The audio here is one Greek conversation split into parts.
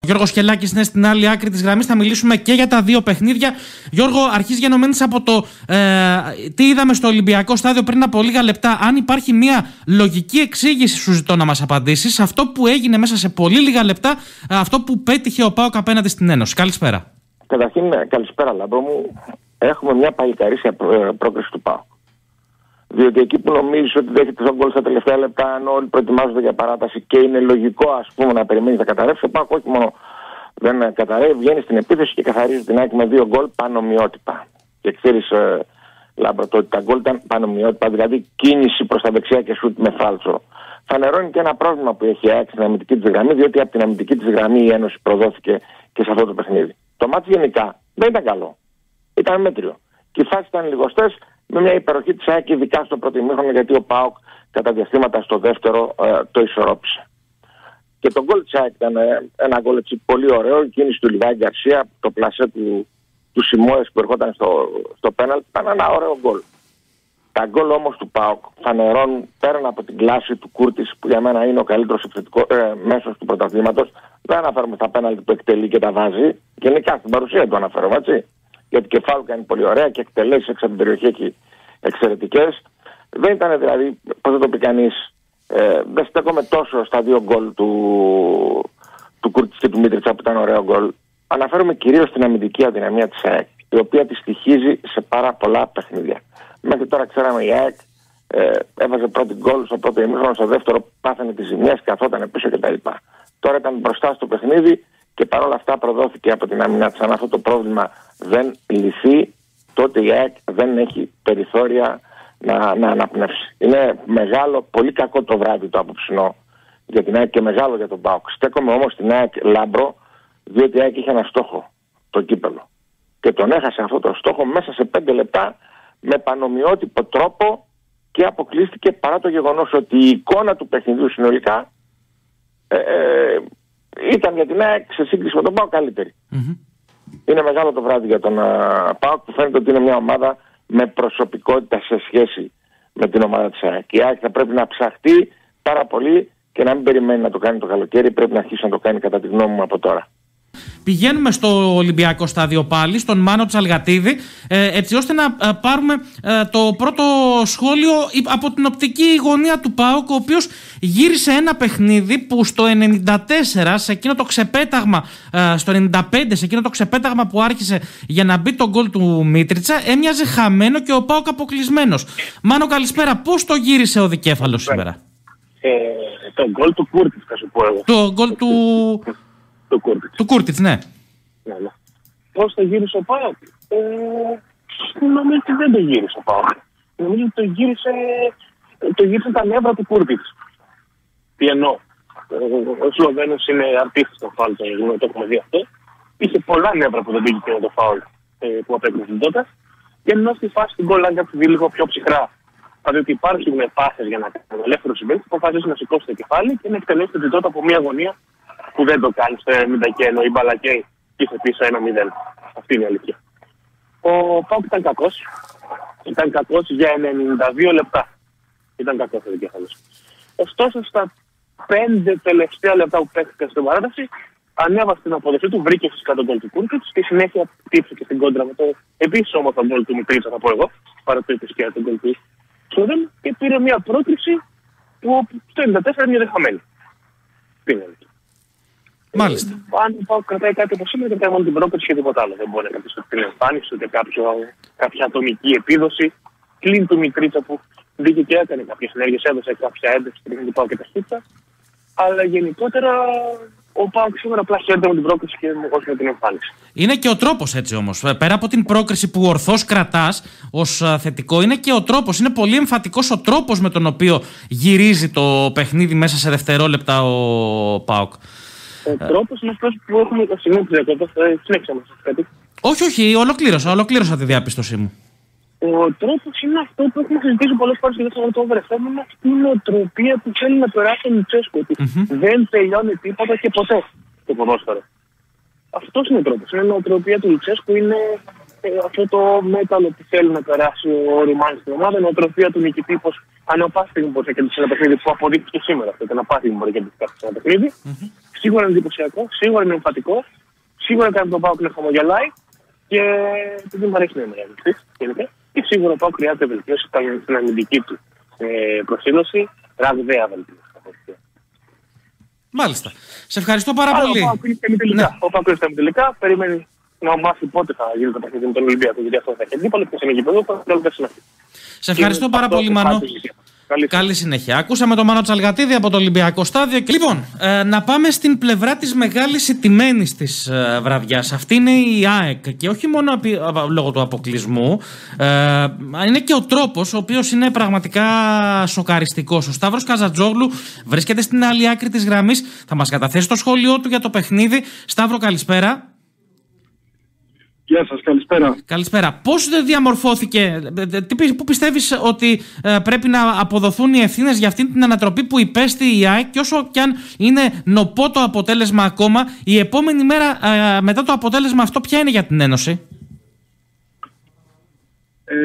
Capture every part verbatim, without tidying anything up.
Γιώργος Σκελάκης είναι στην άλλη άκρη της γραμμής. Θα μιλήσουμε και για τα δύο παιχνίδια. Γιώργο, αρχίζει γενομένης από το ε, τι είδαμε στο Ολυμπιακό στάδιο πριν από λίγα λεπτά. Αν υπάρχει μια λογική εξήγηση, σου ζητώ να μας απαντήσεις, αυτό που έγινε μέσα σε πολύ λίγα λεπτά, αυτό που πέτυχε ο ΠΑΟΚ απέναντι στην Ένωση. Καλησπέρα. Καταρχήν, καλησπέρα Λάμπρο μου. Έχουμε μια παλικαρίσια πρόκριση του ΠΑΟΚ. Διότι εκεί που νομίζεις ότι δέχεται τον γκολ στα τελευταία λεπτά, ενώ όλοι προετοιμάζονται για παράταση και είναι λογικό, ας πούμε, να περιμένει να καταρρεύσει, ο ΠΑΟΚ όχι μόνο δεν καταρρεύει, βγαίνει στην επίθεση και καθαρίζει την ΑΕΚ με δύο γκολ πανομοιότυπα. Και ξέρεις, ε, Λάμπρο, το ότι τα γκολ ήταν πανομοιότυπα, δηλαδή κίνηση προς τα δεξιά και σουτ με φάλτσο. Φανερώνει και ένα πρόβλημα που έχει η ΑΕΚ στην αμυντική της γραμμή, διότι από την αμυντική της γραμμή η Ένωση προδόθηκε και σε αυτό το παιχνίδι. Το μάτι γενικά δεν ήταν καλό. Ήταν μέτριο. Και οι φάσεις ήταν λιγοστές, με μια υπεροχή της ΑΕΚ, ειδικά στο πρώτο ημίχρονο, γιατί ο ΠΑΟΚ κατά διαστήματα στο δεύτερο ε, το ισορρόπησε. Και το γκολ της ΑΕΚ ήταν ε, ένα γκολ έτσι πολύ ωραίο. Η κίνηση του Λιβάη Γκαρσία, το πλασέ του, του Σιμόες που ερχόταν στο, στο πέναλ, ήταν ένα ωραίο γκολ. Τα γκολ όμως του ΠΑΟΚ φανερώνουν πέραν από την κλάση του Κούρτης, που για μένα είναι ο καλύτερος ε, μέσος του πρωταθλήματος. Δεν αναφέρομαι στα πέναλτι που εκτελεί και τα βάζει. Γενικά στην παρουσία του αναφέρομαι, έτσι. Γιατί και φάουλ κάνει πολύ ωραία και εκτελέσεις έξω από την περιοχή εκεί εξαιρετικές. Δεν ήταν δηλαδή, πώς θα το πει κανείς, ε, δεν στέκομαι τόσο στα δύο γκολ του, του Κούρτης και του Μίτριτσα που ήταν ωραίο γκολ. Αναφέρομαι κυρίως στην αμυντική αδυναμία της ΑΕΚ, η οποία τη στοιχίζει σε πάρα πολλά παιχνίδια. Μέχρι τώρα ξέραμε η ΑΕΚ ε, έβαζε πρώτη γκολ στο πρώτο ημίχρονο, στο δεύτερο πάθανε τις ζημιές, καθόταν πίσω κτλ. Τώρα ήταν μπροστά στο παιχνίδι και παρόλα αυτά προδόθηκε από την άμυνα της. Αν αυτό το πρόβλημα δεν λυθεί, τότε η ΑΕΚ δεν έχει περιθώρια να, να αναπνεύσει. Είναι μεγάλο, πολύ κακό το βράδυ το απόψινό για την ΑΕΚ και μεγάλο για τον ΠΑΟΚ. Στέκομαι όμως στην ΑΕΚ, Λάμπρο, διότι η ΑΕΚ είχε ένα στόχο, το κύπελο. Και τον έχασε αυτό το στόχο μέσα σε πέντε λεπτά με πανομοιότυπο τρόπο και αποκλείστηκε, παρά το γεγονός ότι η εικόνα του παιχνιδιού συνολικά ε, ε, ήταν για την ΑΕΚ σε σύγκριση με τον ΠΑΟΚ καλύτερη. Mm-hmm. Είναι μεγάλο το βράδυ για τον uh, ΠΑΟΚ, που φαίνεται ότι είναι μια ομάδα με προσωπικότητα σε σχέση με την ομάδα της ΑΕΚ. Η ΑΕΚ θα πρέπει να ψαχτεί πάρα πολύ και να μην περιμένει να το κάνει το καλοκαίρι, πρέπει να αρχίσει να το κάνει κατά τη γνώμη μου από τώρα. Πηγαίνουμε στο Ολυμπιακό στάδιο πάλι, στον Μάνο Ψαλγατίδη, ε, έτσι ώστε να ε, πάρουμε ε, το πρώτο σχόλιο από την οπτική γωνία του ΠΑΟΚ, ο οποίος γύρισε ένα παιχνίδι που στο ενενήντα τέσσερα, σε εκείνο το ξεπέταγμα, ε, στο ενενήντα πέντε, σε εκείνο το ξεπέταγμα που άρχισε για να μπει το γκολ του Μίτριτσα, έμοιαζε χαμένο και ο ΠΑΟΚ αποκλεισμένος. Μάνο, καλησπέρα. Πώς το γύρισε ο δικέφαλος σήμερα? Ε, το γκολ του Κούρτιτς, θα σου πω εγώ. Το γκολ του... Του Κούρτιτς. Του Κούρτιτς, ναι. Ναι, ναι. Πώς το γύρισε ο ΠΑΟΚ? Ε, νομίζω ότι δεν το γύρισε ο ΠΑΟΚ. Νομίζω ότι το γύρισε, το γύρισε τα νεύρα του Κούρτιτς. Τι εννοώ? Ο Σλοβαίνος είναι αρτίστης στο φάουλ, το έχουμε δει αυτό. Είχε πολλά νεύρα που δεν πήγε και το φάουλ που απέκτησε τότε. Και ενώ στη φάση του γκολ, αν κάποιος δει λίγο πιο ψυχρά, δηλαδή ότι υπάρχουν φάσεις για να κάνει ελεύθερο συμπέλτη, αποφασίζει να σηκώσει το κεφάλι και να εκτελέσει την τότε από μια γωνία που δεν το κάνει στο ενενήντα και ενώ η μπάλα καίει και είσαι πίσω ένα μηδέν. Αυτή είναι η αλήθεια. Ο ΠΑΟΚ ήταν κακός. Ήταν κακός για ενενήντα δύο λεπτά. Ήταν κακός ο δικέφαλος. Ωστόσο, στα πέντε τελευταία λεπτά που παίχτηκαν στην παράταση, ανέβασε την απόδοση του, βρήκε φυσικά τον γκολ του Κούρτιτς και συνέχεια χτύπησε και στην κόντρα με το επίσης όμως τον γκολ του Μιτρίτσα, θα πω εγώ, παρά το είπε και τον γκολ του Σούδεν, και πήρε μια πρόκριση που στο ενενήντα τέσσερα είναι δεχαμένη. Τι είναι αυτό? Μάλιστα. Ε, αν πάω κρατάει κάτι από σήμερα, κρατάει μόνο την πρόκριση και τίποτα άλλο. Δεν μπορεί να κρατήσει την εμφάνιση, ούτε κάποιο, κάποια ατομική επίδοση. Κλείνει του Μιτρίτσα που μπήκε και έκανε κάποιες ενέργειες, έδωσε κάποια ένταση στην ΠΑΟΚ και τα χτύπησα. Αλλά γενικότερα ο ΠΑΟΚ σήμερα απλά χαίρεται με την πρόκριση και όχι με την εμφάνιση. Είναι και ο τρόπος έτσι όμως. Πέρα από την πρόκριση που ορθώς κρατάς ως θετικό, είναι και ο τρόπος. Είναι πολύ εμφατικός ο τρόπος με τον οποίο γυρίζει το παιχνίδι μέσα σε δευτερόλεπτα ο ΠΑΟΚ. Ο τρόπος είναι αυτός που έχουμε το σημείο της διακοπής. Συνέχισα μας κάτι. Όχι, όχι, ολοκλήρωσα, ολοκλήρωσα τη διάπιστωσή μου. Ο τρόπος είναι αυτό που έχουμε συζητήσει πολλές φορές και δεν θα το βρεθούμε. Αυτή είναι η νοοτροπία που θέλει να περάσει ο Λουτσέσκου. Ότι mm-hmm. δεν τελειώνει τίποτα και ποτέ το ποδόσφαιρο. Αυτός είναι ο τρόπος. Είναι η νοοτροπία του Λουτσέσκου. Είναι ε, αυτό το μέταλλο που θέλει να περάσει ο Ριμάνι στην ομάδα. Η νοοτροπία του νικητή, πως αναπάθη μπορεί να κερδίσει ένα παιχνίδι που αποδείχθηκε σήμερα. Αυτό ήταν απάθη μπορεί να κερδίσει ένα παιχνίδι. Mm-hmm. Σίγουρα είναι εντυπωσιακό, σίγουρα είναι εμφατικό, σίγουρα κάνει τον Πάοκ να χαμογελάει και δεν μου αρέσει να είναι γενικά. Και σίγουρα ο Πάοκ χρειάζεται βελτίωση στην αμυντική του ε, προσήλωση, ραγδαία βελτίωση. Μάλιστα. Σε ευχαριστώ πάρα Άρα, πολύ. Ο Πάοκ ήρθε τελικά. Ο Πάοκ ήρθε τελικά. Περιμένει να μάθει πότε θα γίνει το παιχνίδι με τον Ολυμπιακό. Γιατί αυτό θα έχει αντίπαλο, ποιο είναι γηπεδό, θα είναι συνεχίσει. Σε ευχαριστώ πάρα πολύ, Μανώ. Καλή, Καλή συνέχεια. Ακούσαμε τον Μάνο Τσαλγατίδη από το Ολυμπιακό Στάδιο. Λοιπόν, ε, να πάμε στην πλευρά της μεγάλης ηττημένης της ε, βραδιάς. Αυτή είναι η ΑΕΚ. Και όχι μόνο απει, α, λόγω του αποκλεισμού. Ε, είναι και ο τρόπος, ο οποίος είναι πραγματικά σοκαριστικός. Ο Σταύρος Καζατζόγλου βρίσκεται στην άλλη άκρη της γραμμής. Θα μας καταθέσει το σχόλιο του για το παιχνίδι. Σταύρο, καλησπέρα. Γεια σας, καλησπέρα. Καλησπέρα. Πώς διαμορφώθηκε, πού πιστεύεις ότι ε, πρέπει να αποδοθούν οι ευθύνες για αυτή την ανατροπή που υπέστη η ΑΕΚ, και όσο κι αν είναι νοπό το αποτέλεσμα ακόμα, η επόμενη μέρα ε, μετά το αποτέλεσμα αυτό ποια είναι για την Ένωση? Ε,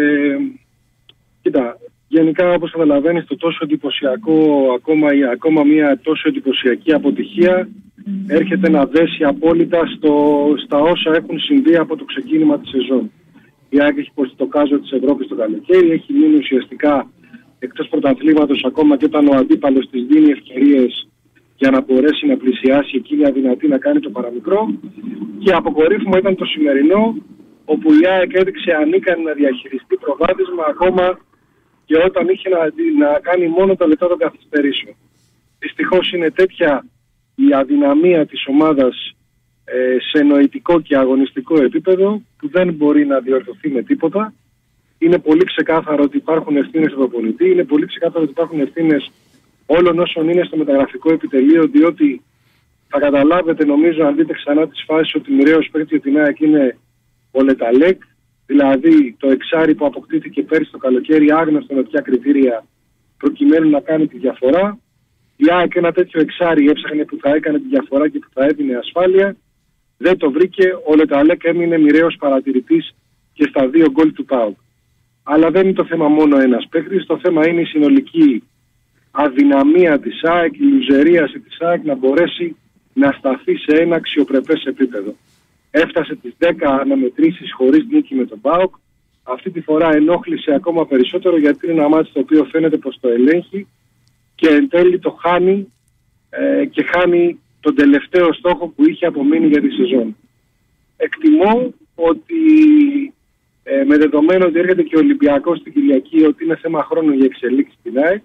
κοίτα, γενικά όπως καταλαβαίνεις το τόσο εντυπωσιακό, ακόμα, ακόμα μια τόσο εντυπωσιακή αποτυχία έρχεται να δέσει απόλυτα στο, στα όσα έχουν συμβεί από το ξεκίνημα της σεζόν. Η ΑΕΚ έχει υποστεί το κάζο της Ευρώπης το καλοκαίρι, έχει μείνει ουσιαστικά εκτός πρωταθλήματος ακόμα και όταν ο αντίπαλος της δίνει ευκαιρίες για να μπορέσει να πλησιάσει εκείνη αδυνατή να κάνει το παραμικρό, και αποκορύφωμα ήταν το σημερινό, όπου η ΑΕΚ έδειξε ανίκανη να διαχειριστεί προβάδισμα ακόμα και όταν είχε να, να κάνει μόνο τα λεπτά των καθυστερήσεων. Δυστυχώς είναι τέτοια η αδυναμία της ομάδας ε, σε νοητικό και αγωνιστικό επίπεδο που δεν μπορεί να διορθωθεί με τίποτα. Είναι πολύ ξεκάθαρο ότι υπάρχουν ευθύνες του προπονητή, είναι πολύ ξεκάθαρο ότι υπάρχουν ευθύνες όλων όσων είναι στο μεταγραφικό επιτελείο, διότι θα καταλάβετε, νομίζω, αν δείτε ξανά τις φάσεις, ότι μοιραίος παίκτη για την ΑΕΚ είναι ο Λεταλέκ, δηλαδή το εξάρι που αποκτήθηκε πέρυσι το καλοκαίρι, άγνωστο με ποια κριτήρια, προκειμένου να κάνει τη διαφορά. Η ΑΕΚ ένα τέτοιο εξάρι έψαχνε που θα έκανε τη διαφορά και που θα έδινε ασφάλεια. Δεν το βρήκε. Ο Λεταλέκ έμεινε μοιραίος παρατηρητής και στα δύο γκολ του ΠΑΟΚ. Αλλά δεν είναι το θέμα μόνο ένας παίκτης. Το θέμα είναι η συνολική αδυναμία της ΑΕΚ, η λουζερίαση της ΑΕΚ να μπορέσει να σταθεί σε ένα αξιοπρεπές επίπεδο. Έφτασε τις δέκα αναμετρήσεις χωρίς νίκη με τον ΠΑΟΚ. Αυτή τη φορά ενόχλησε ακόμα περισσότερο, γιατί είναι ένα μάτι το οποίο φαίνεται πως το ελέγχει και εν τέλει το χάνει ε, και χάνει τον τελευταίο στόχο που είχε απομείνει για τη σεζόν. Εκτιμώ ότι ε, με δεδομένο ότι έρχεται και ο Ολυμπιακός στην Κυριακή, ότι είναι θέμα χρόνου για εξελίξη στην ΑΕΚ,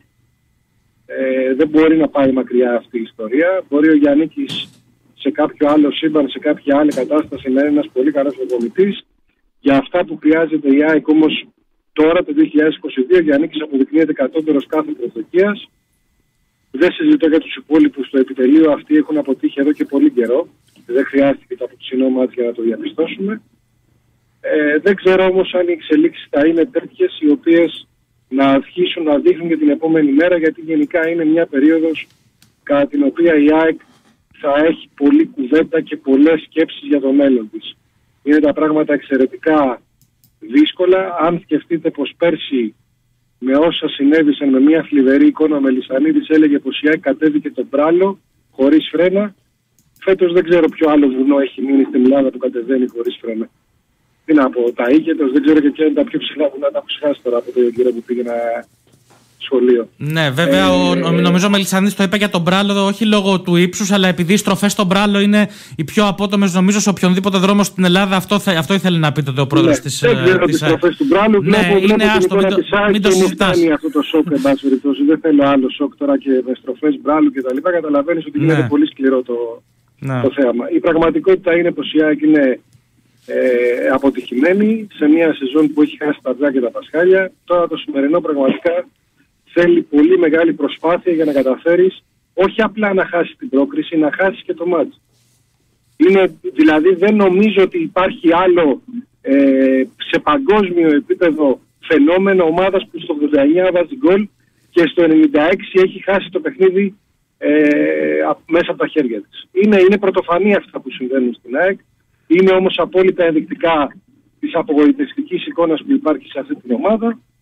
ε, δεν μπορεί να πάει μακριά αυτή η ιστορία. Μπορεί ο Γιαννίκης σε κάποιο άλλο σύμπαν, σε κάποια άλλη κατάσταση να είναι ένας πολύ καλός προπονητής. Για αυτά που χρειάζεται η ΑΕΚ όμως τώρα το δύο χιλιάδες είκοσι δύο, ο Γιαννίκης αποδεικνύεται κατώτερος κάθε προσδοκίας. Δεν συζητώ για τους υπόλοιπους στο επιτελείο, αυτοί έχουν αποτύχει εδώ και πολύ καιρό. Δεν χρειάστηκε το αποψινό μάτι για να το διαπιστώσουμε. Ε, δεν ξέρω όμως αν οι εξελίξεις θα είναι τέτοιες οι οποίες να αρχίσουν να δείχνουν και την επόμενη μέρα, γιατί γενικά είναι μια περίοδος κατά την οποία η ΑΕΚ θα έχει πολλή κουβέντα και πολλές σκέψεις για το μέλλον της. Είναι τα πράγματα εξαιρετικά δύσκολα. Αν σκεφτείτε πως πέρσι με όσα συνέβησαν με μια θλιβερή εικόνα, ο Μελισσανίδης έλεγε πως η ΑΕΚ κατέβηκε τον Μπράλο χωρίς φρένα. Φέτος δεν ξέρω ποιο άλλο βουνό έχει μείνει στην Ελλάδα που κατεβαίνει χωρίς φρένα. Τι να πω, τα Ήγετος, δεν ξέρω και ποια είναι τα πιο ψηλά βουνά, τα έχω ξεχάσει τώρα από τον κύριο που πήγαινα σχολείο. Ναι, βέβαια, ε, ο, ο, νομίζω ο Μελισσανίδης το είπε για τον Μπράλο, όχι λόγω του ύψους, αλλά επειδή οι στροφές στον Μπράλο είναι οι πιο απότομες, νομίζω, σε οποιονδήποτε δρόμο στην Ελλάδα. Αυτό, θα, αυτό ήθελε να πείτε ο πρόεδρος, ναι, της ΑΕΚ. Δεν ξέρω τις στροφές του Μπράλου. Ναι, βλέπω, είναι βλέπω άστο, μην το, μην το συζητάς. Είναι αυτό το σοκ, εν πάση περιπτώσει. Δεν θέλω άλλο σοκ τώρα και με στροφές Μπράλου κτλ. Καταλαβαίνεις ότι γίνεται ναι. πολύ σκληρό το, ναι. το θέμα. Η πραγματικότητα είναι πως η ΑΕΚ είναι ε, αποτυχημένη σε μια σεζόν που έχει χάσει τα αυγά και τα πασχάλια. Τώρα το σημερινό πραγματικά θέλει πολύ μεγάλη προσπάθεια για να καταφέρεις όχι απλά να χάσεις την πρόκριση, να χάσεις και το μάτς. Είναι, δηλαδή δεν νομίζω ότι υπάρχει άλλο ε, σε παγκόσμιο επίπεδο φαινόμενο ομάδας που στο ογδόντα εννιά βάζει γκολ και στο ενενήντα έξι έχει χάσει το παιχνίδι ε, μέσα από τα χέρια της. Είναι, είναι πρωτοφανή αυτά που συμβαίνουν στην ΑΕΚ. Είναι όμως απόλυτα ενδεικτικά της απογοητευτικής εικόνας που υπάρχει σε αυτή την ομάδα.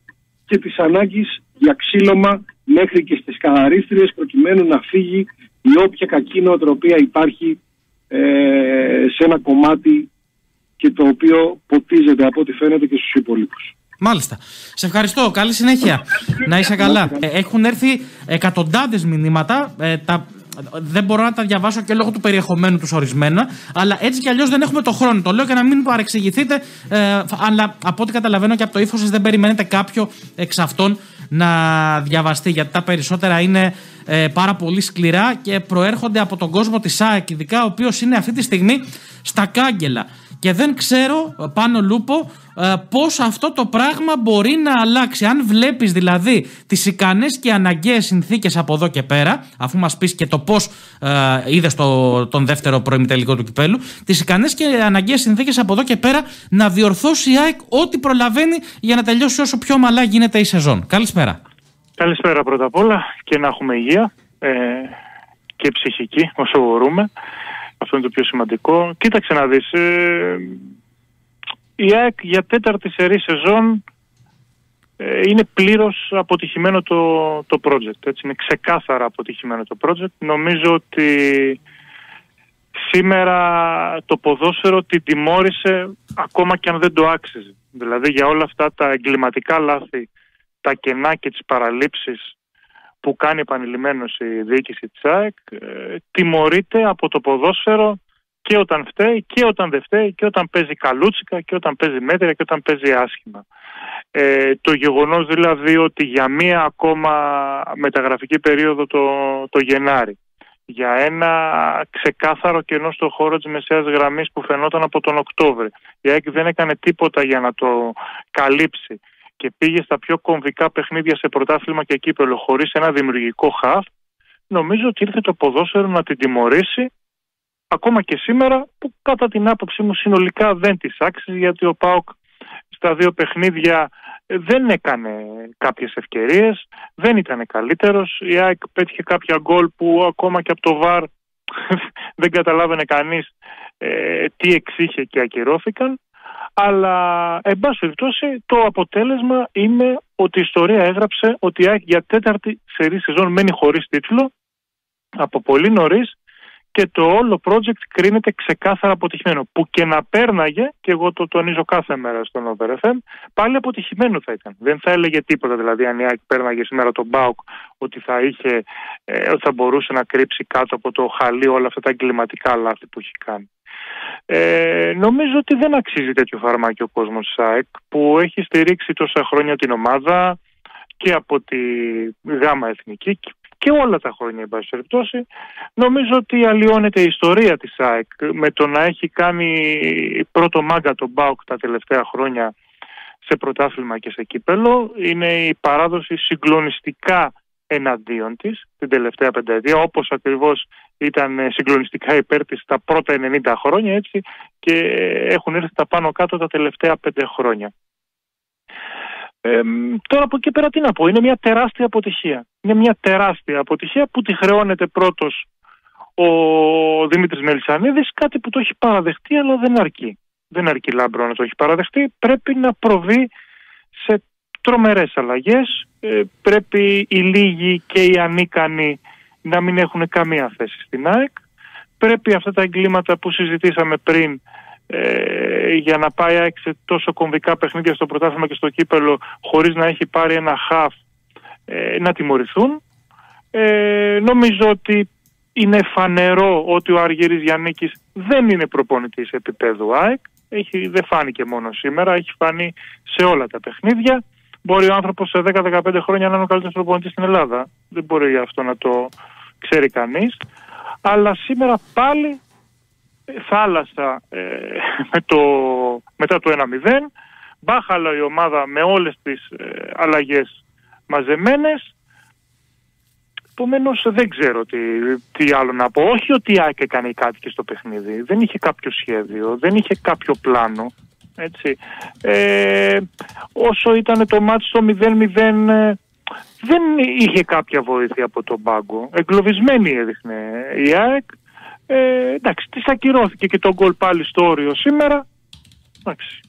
και της ανάγκης για ξύλωμα μέχρι και στις καθαρίστριες προκειμένου να φύγει η όποια κακή νοοτροπία υπάρχει ε, σε ένα κομμάτι και το οποίο ποτίζεται από ό,τι φαίνεται και στους υπολείπους. Μάλιστα. Σε ευχαριστώ. Καλή συνέχεια. Να είσαι καλά. Ε, έχουν έρθει εκατοντάδες μηνύματα. Ε, τα... Δεν μπορώ να τα διαβάσω και λόγω του περιεχομένου τους ορισμένα. Αλλά έτσι κι αλλιώς δεν έχουμε το χρόνο. Το λέω για να μην παρεξηγηθείτε. Ε, αλλά από ό,τι καταλαβαίνω και από το ύφος σας, δεν περιμένετε κάποιο εξ αυτών να διαβαστεί. Γιατί τα περισσότερα είναι ε, πάρα πολύ σκληρά και προέρχονται από τον κόσμο της ΑΕΚ, ειδικά ο οποίος είναι αυτή τη στιγμή στα κάγκελα. Και δεν ξέρω, Πάνο Λούπο, πώς αυτό το πράγμα μπορεί να αλλάξει. Αν βλέπεις δηλαδή τις ικανές και αναγκαίες συνθήκες από εδώ και πέρα, αφού μας πεις και το πώς ε, είδες το, τον δεύτερο προημιτελικό του κυπέλου, τις ικανές και αναγκαίες συνθήκες από εδώ και πέρα να διορθώσει η ΑΕΚ ό,τι προλαβαίνει για να τελειώσει όσο πιο ομαλά γίνεται η σεζόν. Καλησπέρα. Καλησπέρα πρώτα απ' όλα και να έχουμε υγεία ε, και ψυχική όσο μπορούμε. Αυτό είναι το πιο σημαντικό. Κοίταξε να δεις, ε, η ΑΕΚ για τέταρτη σερί σεζόν ε, είναι πλήρως αποτυχημένο το, το project. Έτσι, είναι ξεκάθαρα αποτυχημένο το project. Νομίζω ότι σήμερα το ποδόσφαιρο την τιμώρησε ακόμα και αν δεν το άξιζε. Δηλαδή για όλα αυτά τα εγκληματικά λάθη, τα κενά και τις παραλήψεις που κάνει επανειλημμένως η διοίκηση της ΑΕΚ, ε, τιμωρείται από το ποδόσφαιρο και όταν φταίει και όταν δεν φταίει και όταν παίζει καλούτσικα και όταν παίζει μέτρια και όταν παίζει άσχημα. Ε, το γεγονός δηλαδή ότι για μία ακόμα μεταγραφική περίοδο το, το Γενάρη, για ένα ξεκάθαρο κενό στο χώρο της μεσαίας γραμμής που φαινόταν από τον Οκτώβρη, η ΑΕΚ δεν έκανε τίποτα για να το καλύψει και πήγε στα πιο κομβικά παιχνίδια σε πρωτάθλημα και κύπελλο χωρίς ένα δημιουργικό χαφ, νομίζω ότι ήρθε το ποδόσφαιρο να την τιμωρήσει ακόμα και σήμερα, που κατά την άποψή μου συνολικά δεν της άξιζε, γιατί ο ΠΑΟΚ στα δύο παιχνίδια δεν έκανε κάποιες ευκαιρίες, δεν ήταν καλύτερος. Η ΑΕΚ πέτυχε κάποια γκολ που ακόμα και από το βαρ δεν καταλάβαινε κανείς ε, τι εξήχε και ακυρώθηκαν. Αλλά, εν πάση περιπτώσει, το αποτέλεσμα είναι ότι η ιστορία έγραψε ότι η ΑΕΚ για τέταρτη σερί σεζόν μένει χωρίς τίτλο από πολύ νωρίς και το όλο project κρίνεται ξεκάθαρα αποτυχημένο. Που και να πέρναγε, και εγώ το τονίζω κάθε μέρα στον Over εφ εμ, πάλι αποτυχημένο θα ήταν. Δεν θα έλεγε τίποτα, δηλαδή, αν η ΑΕΚ πέρναγε σήμερα τον ΠΑΟΚ, ότι θα, είχε, ε, ότι θα μπορούσε να κρύψει κάτω από το χαλί όλα αυτά τα εγκληματικά λάθη που έχει κάνει. Ε, νομίζω ότι δεν αξίζει τέτοιο φαρμάκι ο κόσμος της ΑΕΚ, που έχει στηρίξει τόσα χρόνια την ομάδα και από τη ΓΑΜΑ Εθνική και όλα τα χρόνια, εν πάση περιπτώσει. Νομίζω ότι αλλοιώνεται η ιστορία της ΑΕΚ με το να έχει κάνει πρώτο μάγκα τον ΠΑΟΚ τα τελευταία χρόνια σε πρωτάθλημα και σε κύπελλο. Είναι η παράδοση συγκλονιστικά εναντίον της την τελευταία πενταετία, όπως ακριβώς ήταν συγκλονιστικά υπέρ της τα πρώτα ενενήντα χρόνια, έτσι, και έχουν έρθει τα πάνω κάτω τα τελευταία πέντε χρόνια. Ε, τώρα από εκεί πέρα τι να πω, είναι μια τεράστια αποτυχία. Είναι μια τεράστια αποτυχία που τη χρεώνεται πρώτος ο Δημήτρης Μελισσανίδης, κάτι που το έχει παραδεχτεί, αλλά δεν αρκεί. Δεν αρκεί, Λάμπρο, να το έχει παραδεχτεί. Πρέπει να προβεί σε τρομερές αλλαγές. Ε, πρέπει οι λίγοι και οι ανίκανοι να μην έχουν καμία θέση στην ΑΕΚ. Πρέπει αυτά τα εγκλήματα που συζητήσαμε πριν, ε, για να πάει η ΑΕΚ σε τόσο κομβικά παιχνίδια στο πρωτάθλημα και στο κύπελλο χωρίς να έχει πάρει ένα χαφ, ε, να τιμωρηθούν. Ε, νομίζω ότι είναι φανερό ότι ο Αργύρης Γιαννίκης δεν είναι προπονητής επίπεδου ΑΕΚ. Έχει, δεν φάνηκε μόνο σήμερα, έχει φανεί σε όλα τα παιχνίδια. Μπορεί ο άνθρωπος σε δέκα με δεκαπέντε χρόνια να είναι ο καλύτερος προπονητής στην Ελλάδα. Δεν μπορεί αυτό να το ξέρει κανείς. Αλλά σήμερα πάλι θάλασσα ε, με το, μετά το ένα μηδέν. Μπάχαλα η ομάδα με όλες τις ε, αλλαγές μαζεμένες. Επομένως δεν ξέρω τι, τι άλλο να πω. Όχι ότι η ΑΕΚ έκανε κάτι και στο παιχνίδι. Δεν είχε κάποιο σχέδιο, δεν είχε κάποιο πλάνο. Έτσι. Ε, όσο ήταν το μάτς στο μηδέν μηδέν, ε, δεν είχε κάποια βοήθεια από τον πάγκο. Εγκλωβισμένη έδειχνε η ΑΕΚ. Ε, εντάξει, της ακυρώθηκε και το γκολ πάλι στο όριο σήμερα. Εντάξει.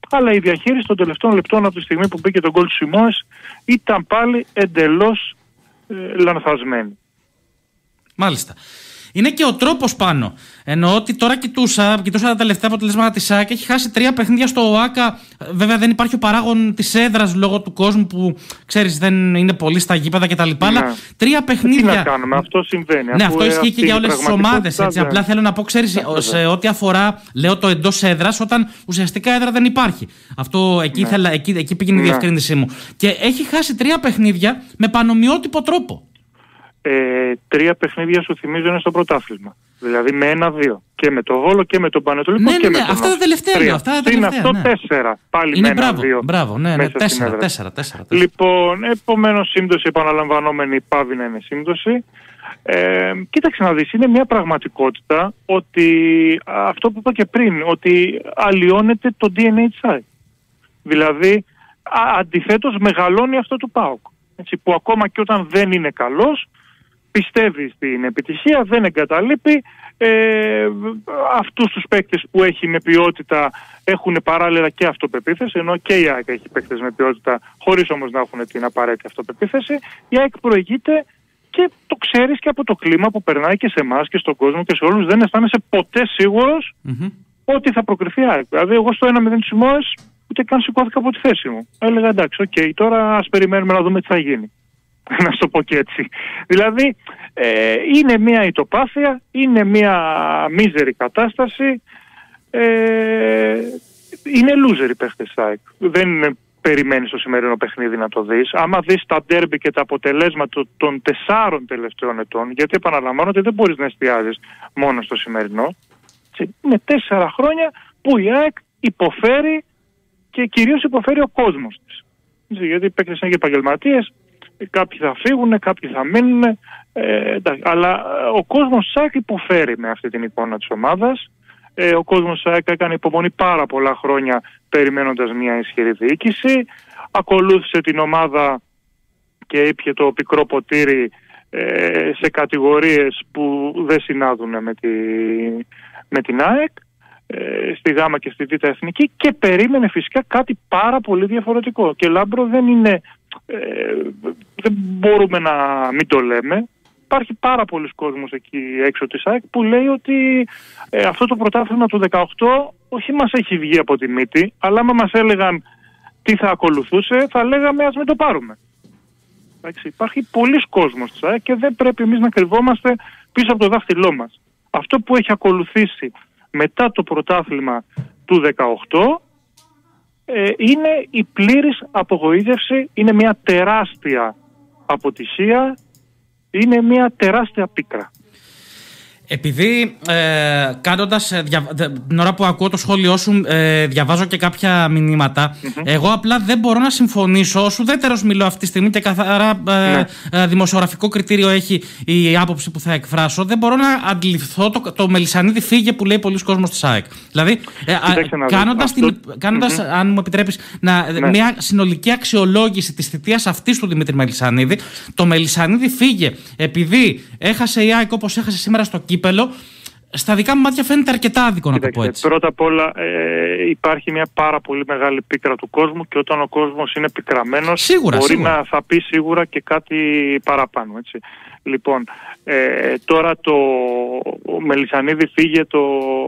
αλλά η διαχείριση των τελευταίων λεπτών από τη στιγμή που μπήκε τον γκολ του Σιμόες ήταν πάλι εντελώς ε, λανθασμένη. Μάλιστα. Είναι και ο τρόπος πάνω. Εννοώ ότι τώρα κοιτούσα, κοιτούσα τα τελευταία αποτελέσματα της ΑΕΚ. Έχει χάσει τρία παιχνίδια στο ΟΑΚΑ. Βέβαια δεν υπάρχει ο παράγον της έδρας λόγω του κόσμου που ξέρεις δεν είναι πολύ στα γήπεδα κτλ. Ναι. Αλλά τρία παιχνίδια. Τι να κάνουμε, αυτό συμβαίνει. Ναι, αυτό ισχύει και για όλες τις ομάδες. Δεν... Απλά θέλω να πω, ξέρεις, σε ό,τι αφορά, λέω το εντός έδρας, όταν ουσιαστικά έδρα δεν υπάρχει. Αυτό εκεί, ναι. θέλα, εκεί, εκεί πήγαινε η ναι. διευκρίνησή μου. Και έχει χάσει τρία παιχνίδια με πανομοιότυπο τρόπο. Ε, τρία παιχνίδια σου θυμίζω είναι στο πρωτάθλημα. Δηλαδή με ένα-δύο. Και με το Βόλο και με τον Πανετολικό ναι, και ναι, με ναι, τον αυτά τα τελευταία λέω. Αυτά τα τελευταία, είναι αυτό ναι. τέσσερα. Πάλι είναι με μπράβο, ένα-δύο. Μπράβο, ναι, ναι, τέσσερα, τέσσερα, τέσσερα, τέσσερα. Λοιπόν, επομένως σύμπτωση επαναλαμβανόμενη πάβει να είναι σύμπτωση. Ε, κοίταξε να δεις, είναι μια πραγματικότητα ότι αυτό που είπα και πριν, ότι αλλοιώνεται το ντι εν έι της ΑΕΚ. Δηλαδή, αντιθέτως μεγαλώνει αυτό του ΠΑΟΚ. Έτσι, που ακόμα και όταν δεν είναι καλός, πιστεύει στην επιτυχία, δεν εγκαταλείπει. Ε, αυτούς τους παίκτες που έχει με ποιότητα έχουν παράλληλα και αυτοπεποίθηση, ενώ και η ΑΕΚ έχει παίκτες με ποιότητα χωρίς όμως να έχουν την απαραίτητη αυτοπεποίθηση. Η ΑΕΚ προηγείται και το ξέρεις και από το κλίμα που περνάει και σε εμάς και στον κόσμο και σε όλους. Δεν αισθάνεσαι ποτέ σίγουρος mm-hmm. ότι θα προκριθεί η ΑΕΚ. Δηλαδή εγώ στο ένα μηδέν της Σιμόες ούτε καν σηκώθηκα από τη θέση μου. Έλεγα εντάξει, οκ, okay, τώρα ας περιμένουμε να δούμε τι θα γίνει. Να σου το πω και έτσι. Δηλαδή ε, είναι μια ητοπάθεια, είναι μια μίζερη κατάσταση, ε, είναι loser οι παίχτες ΑΕΚ. Δεν περιμένεις το σημερινό παιχνίδι να το δεις. Άμα δεις τα ντέρμπι και τα αποτελέσματα των τεσσάρων τελευταίων ετών, γιατί επαναλαμβάνω ότι δεν μπορείς να εστιάζεις μόνο στο σημερινό, είναι τέσσερα χρόνια που η ΑΕΚ υποφέρει και κυρίως υποφέρει ο κόσμος της. Γιατί οι παίκτες είναι και επαγγελματίες, κάποιοι θα φύγουν, κάποιοι θα μείνουν, ε, αλλά ο κόσμος της ΑΕΚ υποφέρει με αυτή την εικόνα της ομάδας. Ε, ο κόσμος της ΑΕΚ έκανε υπομονή πάρα πολλά χρόνια περιμένοντας μια ισχυρή διοίκηση. Ακολούθησε την ομάδα και ήπιε το πικρό ποτήρι ε, σε κατηγορίες που δεν συνάδουν με, τη, με την ΑΕΚ, ε, στη Γάμα και στη Β' Εθνική, και περίμενε φυσικά κάτι πάρα πολύ διαφορετικό. Και Λάμπρο δεν είναι... Ε, δεν μπορούμε να μην το λέμε. Υπάρχει πάρα πολλοί κόσμος εκεί έξω της ΑΕΚ που λέει ότι ε, αυτό το πρωτάθλημα του δεκαοκτώ όχι μας έχει βγει από τη μύτη, αλλά άμα μας έλεγαν τι θα ακολουθούσε θα λέγαμε ας μην το πάρουμε. Εντάξει, υπάρχει πολλοί κόσμος της ΑΕΚ και δεν πρέπει εμείς να κρυβόμαστε πίσω από το δάχτυλό μας. Αυτό που έχει ακολουθήσει μετά το πρωτάθλημα του δεκαοκτώ ε, είναι η πλήρης απογοήτευση, είναι μια τεράστια αποτυχία, είναι μια τεράστια πίκρα. Επειδή ε, κάνοντας, δια, την ώρα που ακούω το σχόλιο σου, ε, διαβάζω και κάποια μηνύματα, mm-hmm. εγώ απλά δεν μπορώ να συμφωνήσω, ως ουδέτερος μιλώ αυτή τη στιγμή και καθαρά ε, ε, δημοσιογραφικό κριτήριο έχει η άποψη που θα εκφράσω, δεν μπορώ να αντιληφθώ το, το Μελισσανίδη φύγε που λέει πολλοί κόσμος της ΑΕΚ. Δηλαδή, ε, κάνοντας, την, κάνοντας mm-hmm. αν μου επιτρέπεις, να, ναι. μια συνολική αξιολόγηση της θητείας αυτής του Δημήτρη Μελισσανίδη, το Μελισσανίδη φύγε επειδή έχασε η ΑΕΚ όπως έχασε σήμερα στο κύπελλο. Στα δικά μου μάτια φαίνεται αρκετά άδικο, να το πω έτσι. Πρώτα απ' όλα ε, υπάρχει μια πάρα πολύ μεγάλη πίκρα του κόσμου και όταν ο κόσμος είναι πικραμένος σίγουρα, μπορεί σίγουρα. να θα πει σίγουρα και κάτι παραπάνω. Έτσι. Λοιπόν, ε, τώρα το ο Μελισσανίδη φύγε, το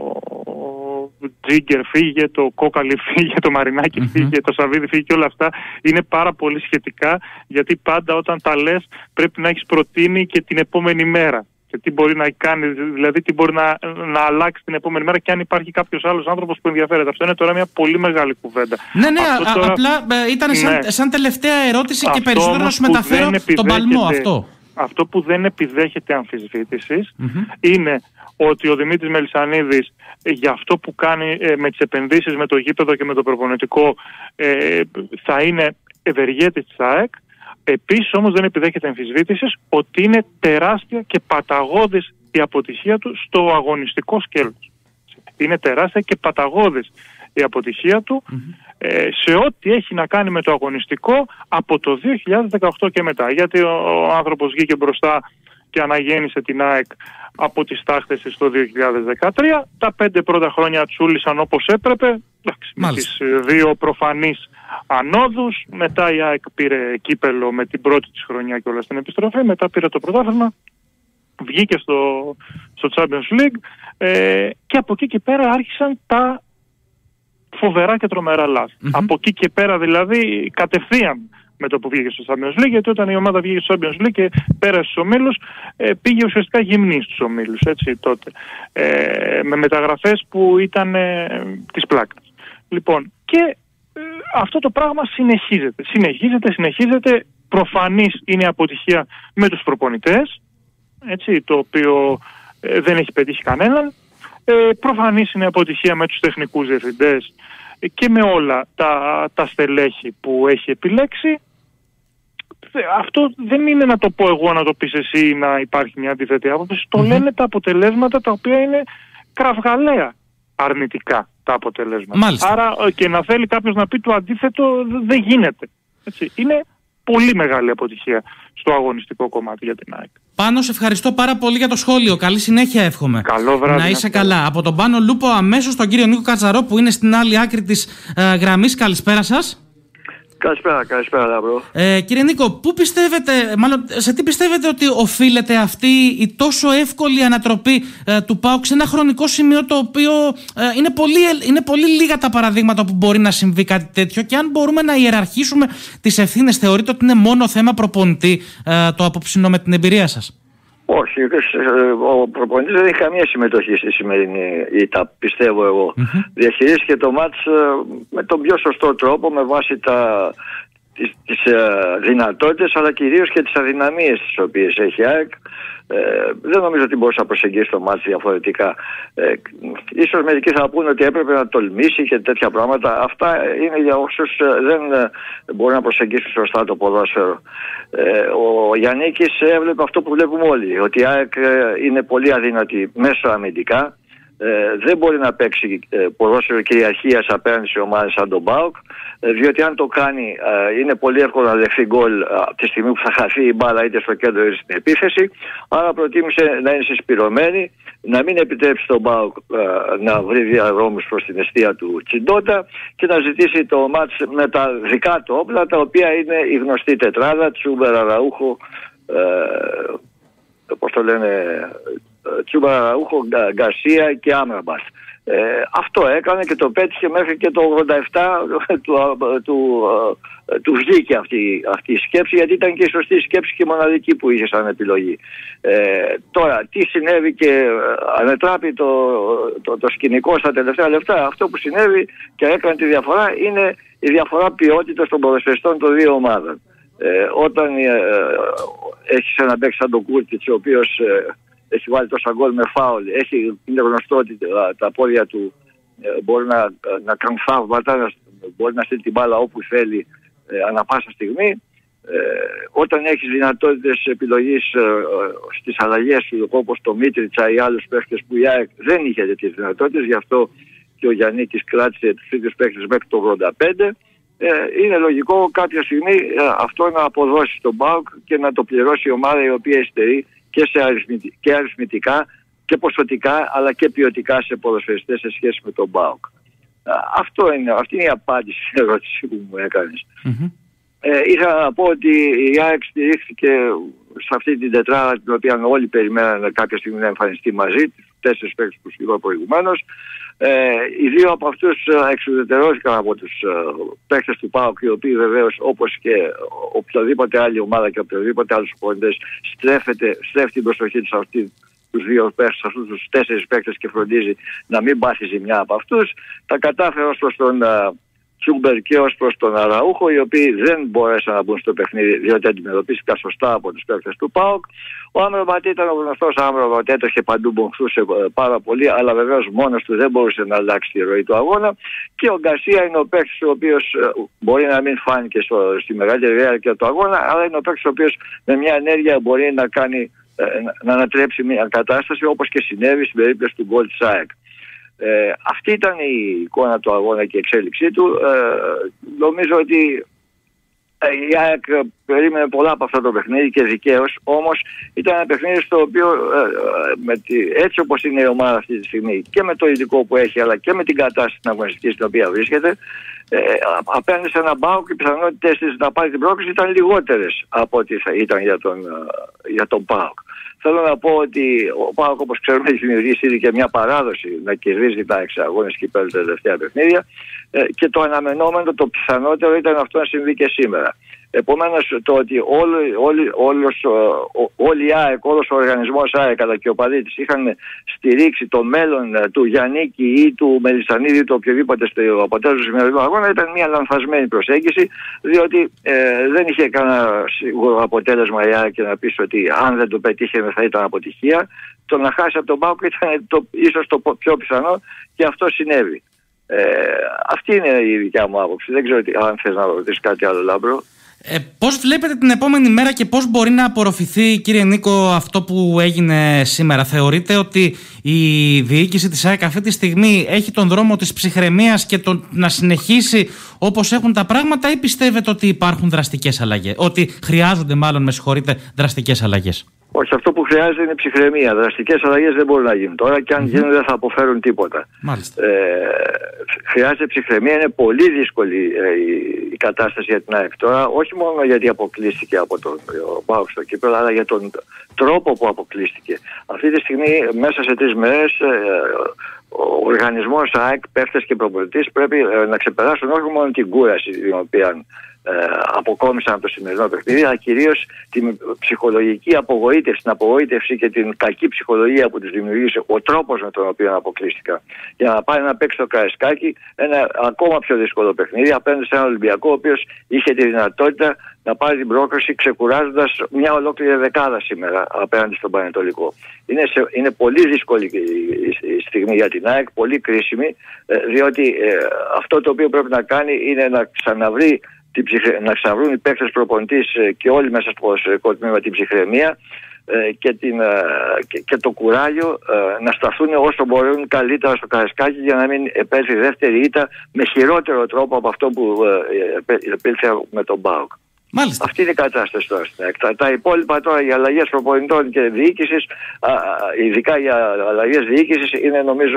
Τζίγκερ φύγε, το Κόκαλη φύγε, το Μαρινάκι mm-hmm. φύγε, το Σαββίδι φύγε και όλα αυτά είναι πάρα πολύ σχετικά, γιατί πάντα όταν τα λες πρέπει να έχεις προτείνει και την επόμενη μέρα. Και τι μπορεί να κάνει, δηλαδή τι μπορεί να, να αλλάξει την επόμενη μέρα και αν υπάρχει κάποιος άλλος άνθρωπος που ενδιαφέρεται. Αυτό είναι τώρα μια πολύ μεγάλη κουβέντα. Ναι, ναι, α, τώρα, απλά ε, ήταν σαν, ναι. σαν τελευταία ερώτηση αυτό και περισσότερο να σου μεταφέρω τον παλμό αυτό. Αυτό που δεν επιδέχεται αμφισβήτησης mm-hmm. είναι ότι ο Δημήτρης Μελισσανίδης για αυτό που κάνει ε, με τις επενδύσεις, με το γήπεδο και με το προπονητικό ε, θα είναι ευεργέτης της ΑΕΚ. Επίσης όμως δεν επιδέχεται αμφισβήτησης ότι είναι τεράστια και παταγώδης η αποτυχία του στο αγωνιστικό σκέλος. Είναι τεράστια και παταγώδης η αποτυχία του mm-hmm. ε, σε ό,τι έχει να κάνει με το αγωνιστικό από το δύο χιλιάδες δεκαοκτώ και μετά. Γιατί ο, ο άνθρωπος βγήκε μπροστά και αναγέννησε την ΑΕΚ από τις τάχτες της το δύο χιλιάδες δεκατρία. Τα πέντε πρώτα χρόνια τσούλησαν όπως έπρεπε, εντάξει, με τις δύο προφανείς ανόδους. Μετά η ΑΕΚ πήρε κύπελο με την πρώτη της χρονιά και όλα στην επιστροφή. Μετά πήρε το πρωτάθλημα, βγήκε στο, στο Champions League ε, και από εκεί και πέρα άρχισαν τα φοβερά και τρομερά λάθη. Mm-hmm. Από εκεί και πέρα δηλαδή κατευθείαν με το που βγήκε στο Champions League, γιατί όταν η ομάδα βγήκε στο Champions League και πέρασε στους ομίλους, ε, πήγε ουσιαστικά γυμνή στους ομίλους, έτσι τότε. Ε, με μεταγραφές που ήταν ε, της πλάκας. Λοιπόν, και ε, αυτό το πράγμα συνεχίζεται. Συνεχίζεται, συνεχίζεται. Προφανής είναι η αποτυχία με τους προπονητές, έτσι, το οποίο ε, δεν έχει πετύχει κανέναν. Ε, προφανής είναι η αποτυχία με τους τεχνικούς διευθυντές και με όλα τα, τα στελέχη που έχει επιλέξει. Αυτό δεν είναι να το πω εγώ, να το πεις εσύ ή να υπάρχει μια αντίθετη άποψη. Το mm-hmm. λένε τα αποτελέσματα, τα οποία είναι κραυγαλαία αρνητικά τα αποτελέσματα. Μάλιστα. Άρα και να θέλει κάποιος να πει το αντίθετο δεν γίνεται. Έτσι. Είναι πολύ μεγάλη αποτυχία στο αγωνιστικό κομμάτι για την ΑΕΚ. Πάνο, σε ευχαριστώ πάρα πολύ για το σχόλιο. Καλή συνέχεια εύχομαι. Καλό βράδυ. Να είσαι καλά. καλά. Από τον Πάνο Λούπο αμέσως τον κύριο Νίκο Κατσαρό που είναι στην άλλη άκρη της ε, γραμμής. Καλησπέρα σας. Καλησπέρα, καλησπέρα Λάμπρο. Ε, κύριε Νίκο, πού πιστεύετε, μάλλον σε τι πιστεύετε ότι οφείλεται αυτή η τόσο εύκολη ανατροπή ε, του ΠΑΟΚ σε ένα χρονικό σημείο το οποίο ε, είναι, πολύ, είναι πολύ λίγα τα παραδείγματα που μπορεί να συμβεί κάτι τέτοιο, και αν μπορούμε να ιεραρχήσουμε τις ευθύνες, θεωρείτε ότι είναι μόνο θέμα προπονητή ε, το απόψινο με την εμπειρία σας? Όχι, ο προπονητής δεν έχει καμία συμμετοχή στη σημερινή ήττα, πιστεύω εγώ. Mm-hmm. Διαχειρίστηκε το μάτς με τον πιο σωστό τρόπο, με βάση τα, τις, τις δυνατότητες, αλλά κυρίως και τις αδυναμίες τις οποίες έχει η ΑΕΚ. Ε, δεν νομίζω ότι μπορούσε να προσεγγίσει το μάτς διαφορετικά. Ε, ίσως μερικοί θα πούνε ότι έπρεπε να τολμήσει και τέτοια πράγματα. Αυτά είναι για όσους δεν μπορούν να προσεγγίσουν σωστά το ποδόσφαιρο. Ε, ο Γιαννίκης έβλεπε αυτό που βλέπουμε όλοι, ότι η ΑΕΚ είναι πολύ αδύνατη μέσω αμυντικά. Ε, δεν μπορεί να παίξει ε, ποδόσφαιρο κυριαρχίας απέναντι σε ομάδες σαν τον ΠΑΟΚ, ε, διότι αν το κάνει ε, είναι πολύ εύκολο να δεχθεί γκολ ε, από τη στιγμή που θα χαθεί η μπάλα είτε στο κέντρο είτε στην επίθεση. Άρα προτίμησε να είναι συσπηρωμένη, να μην επιτρέψει τον ΠΑΟΚ ε, να βρει διαδρόμους προς την εστία του Τσιντότα και να ζητήσει το μάτς με τα δικά του όπλα, τα οποία είναι η γνωστή τετράδα, Τσούμπερ, Αραούχο, ε, πώς το λένε... Τσούμπα, Αραούχο, Γκαρσία και Άμραμπατ. Ε, αυτό έκανε και το πέτυχε μέχρι και το ογδόντα επτά του, του, του βγήκε αυτή, αυτή η σκέψη, γιατί ήταν και η σωστή σκέψη και μοναδική που είχε σαν επιλογή. Ε, τώρα, τι συνέβη και ανετράπη το, το, το σκηνικό στα τελευταία λεπτά, αυτό που συνέβη και έκανε τη διαφορά είναι η διαφορά ποιότητας των ποδοσφαιριστών των δύο ομάδων. Ε, όταν ε, ε, έχεις ένα παίκτη σαν τον Κούρτιτς, ο οποίος ε, έχει βάλει τόσα γκολ με φάουλ, έχει, είναι γνωστό ότι τα, τα πόδια του ε, μπορεί να, να κάνουν θαύματα, μπορεί να στείλει την μπάλα όπου θέλει ε, ανα πάσα στιγμή. Ε, όταν έχεις δυνατότητες επιλογής ε, στις αλλαγές του, όπως το Μίτριτσα ή άλλους παίχτες που η ΑΕΚ δεν είχε τέτοιες δυνατότητες, γι' αυτό και ο Γιαννίκης κράτησε τους ίδιους παίχτες μέχρι το ογδόντα πέντε. Ε, είναι λογικό κάποια στιγμή ε, αυτό να αποδώσει στον ΠΑΟΚ και να το πληρώσει η ομάδα η οποία υστερεί και, σε αριθμητικά, και αριθμητικά και ποσοτικά, αλλά και ποιοτικά σε ποδοσφαιριστές σε σχέση με τον ΠΑΟΚ. Αυτό είναι, αυτή είναι η απάντηση στην ερώτηση που μου έκανες. Mm-hmm. Ε, ήθελα να πω ότι η ΑΕΚ στηρίχθηκε σε αυτή την τετράδα την οποία όλοι περιμένανε κάποια στιγμή να εμφανιστεί μαζί, τους τέσσερις παίκτες που σου είπα προηγουμένως. Ε, οι δύο από αυτούς εξουδετερώθηκαν από τους uh, παίκτες του ΠΑΟΚ, οι οποίοι βεβαίως, όπως και οποιαδήποτε άλλη ομάδα και οποιοδήποτε άλλους οπονητές, στρέφει την προσοχή τους αυτή, τους δύο παίκτες, αυτούς τους τέσσερις παίκτες, και φροντίζει να μην πάθει ζημιά από αυτούς. Τα κατάφερε ως προς τον uh, Τσούμπερ και ως προς τον Αραούχο, οι οποίοι δεν μπόρεσαν να μπουν στο παιχνίδι διότι αντιμετωπίστηκαν σωστά από τους παίκτες του ΠΑΟΚ. Ο Άμραμπατ ήταν ο γνωστός Άμραμπατ, έτρεχε παντού, μποχθούσε πάρα πολύ, αλλά βεβαίως μόνος του δεν μπορούσε να αλλάξει τη ροή του αγώνα. Και ο Γκαρσία είναι ο παίκτης ο οποίος μπορεί να μην φάνηκε στο, στη μεγαλύτερη διάρκεια του αγώνα, αλλά είναι ο παίκτης ο οποίος με μια ενέργεια μπορεί να κάνει, να ανατρέψει μια κατάσταση, όπως και συνέβη στην περίπτωση του γκολ της ΑΕΚ. Ε, αυτή ήταν η εικόνα του αγώνα και η εξέλιξή του. Ε, νομίζω ότι Η ΑΕΚ περίμενε πολλά από αυτό το παιχνίδι και δικαίως, όμως ήταν ένα παιχνίδι στο οποίο με τη, έτσι όπως είναι η ομάδα αυτή τη στιγμή και με το υλικό που έχει αλλά και με την κατάσταση την αγωνιστική στην οποία βρίσκεται, ε, απέναντι σε έναν ΠΑΟΚ οι πιθανότητες της να πάρει την πρόκληση ήταν λιγότερες από ό,τι θα ήταν για τον, για τον ΠΑΟΚ. Θέλω να πω ότι ο ΠΑΟΚ, όπως ξέρουμε, έχει δημιουργήσει ήδη και μια παράδοση να κερδίζει τα εξαγώνες κυπέλλου τα τελευταία παιχνίδια και το αναμενόμενο, το πιθανότερο ήταν αυτό να συμβεί και σήμερα. Επομένως, το ότι όλοι, όλοι, όλος, όλη η ΑΕΚ, όλος ο οργανισμός ΑΕΚ αλλά και ο οπαδοί της είχαν στηρίξει το μέλλον του Γιαννίκη ή του Μελισσανίδη, το οποιοδήποτε στο αποτέλεσμα του σημερινού αγώνα, ήταν μια λανθασμένη προσέγγιση, διότι ε, δεν είχε κανένα σίγουρο αποτέλεσμα η ΑΕΚ και να πεις ότι αν δεν το πετύχε θα ήταν αποτυχία. Το να χάσει από τον ΠΑΟΚ ήταν το, ίσως το πιο πιθανό και αυτό συνέβη. Ε, αυτή είναι η δικιά μου άποψη. Δεν ξέρω αν θες να ρωτήσεις κάτι άλλο, Λάμπρο. Ε, πώς βλέπετε την επόμενη μέρα και πώς μπορεί να απορροφηθεί, κύριε Νίκο, αυτό που έγινε σήμερα? Θεωρείτε ότι η διοίκηση της ΑΕΚ αυτή τη στιγμή έχει τον δρόμο της ψυχραιμίας και τον να συνεχίσει όπως έχουν τα πράγματα, ή πιστεύετε ότι υπάρχουν δραστικές αλλαγές, ότι χρειάζονται μάλλον, με συγχωρείτε, δραστικές αλλαγές? Όχι, αυτό που χρειάζεται είναι ψυχραιμία. Δραστικές αλλαγές δεν μπορούν να γίνουν τώρα και αν mm-hmm. γίνουν δεν θα αποφέρουν τίποτα. Μάλιστα. Ε, χρειάζεται ψυχραιμία. Είναι πολύ δύσκολη ε, η, η κατάσταση για την ΑΕΚ τώρα, όχι μόνο γιατί αποκλείστηκε από τον ΠΑΟΚ στο κύπελλο, αλλά για τον τρόπο που αποκλείστηκε. Αυτή τη στιγμή, μέσα σε τρεις μέρες, ε, ο οργανισμός ΑΕΚ, παίχτες και προπονητής πρέπει ε, να ξεπεράσουν όχι μόνο την κούραση την οποία Ε, αποκόμισαν από το σημερινό παιχνίδι, αλλά κυρίως την ψυχολογική απογοήτευση, την απογοήτευση και την κακή ψυχολογία που τους δημιουργήσε ο τρόπος με τον οποίο αποκλείστηκαν, για να πάει να παίξει το Καραϊσκάκι ένα ακόμα πιο δύσκολο παιχνίδι απέναντι σε έναν Ολυμπιακό ο οποίος είχε τη δυνατότητα να πάρει την πρόκριση ξεκουράζοντας μια ολόκληρη δεκάδα σήμερα απέναντι στον Πανετολικό. Είναι, σε, είναι πολύ δύσκολη η, η, η στιγμή για την ΑΕΚ, πολύ κρίσιμη, ε, διότι ε, αυτό το οποίο πρέπει να κάνει είναι να ξαναβρει να ξαναβρούν οι παίκτες προπονητής και όλοι μέσα στο ποδοσφαιρικό τμήμα την ψυχραιμία και, την, και, και το κουράγιο να σταθούν όσο μπορούν καλύτερα στο Καραϊσκάκι για να μην επέλθει δεύτερη ήττα με χειρότερο τρόπο από αυτό που επέλθε με τον ΠΑΟΚ. Μάλιστα. Αυτή είναι η κατάσταση τώρα στην ΑΕΚ. Τα, τα υπόλοιπα τώρα, οι αλλαγές προπονητών και διοίκησης, ειδικά οι αλλαγές διοίκησης, είναι νομίζω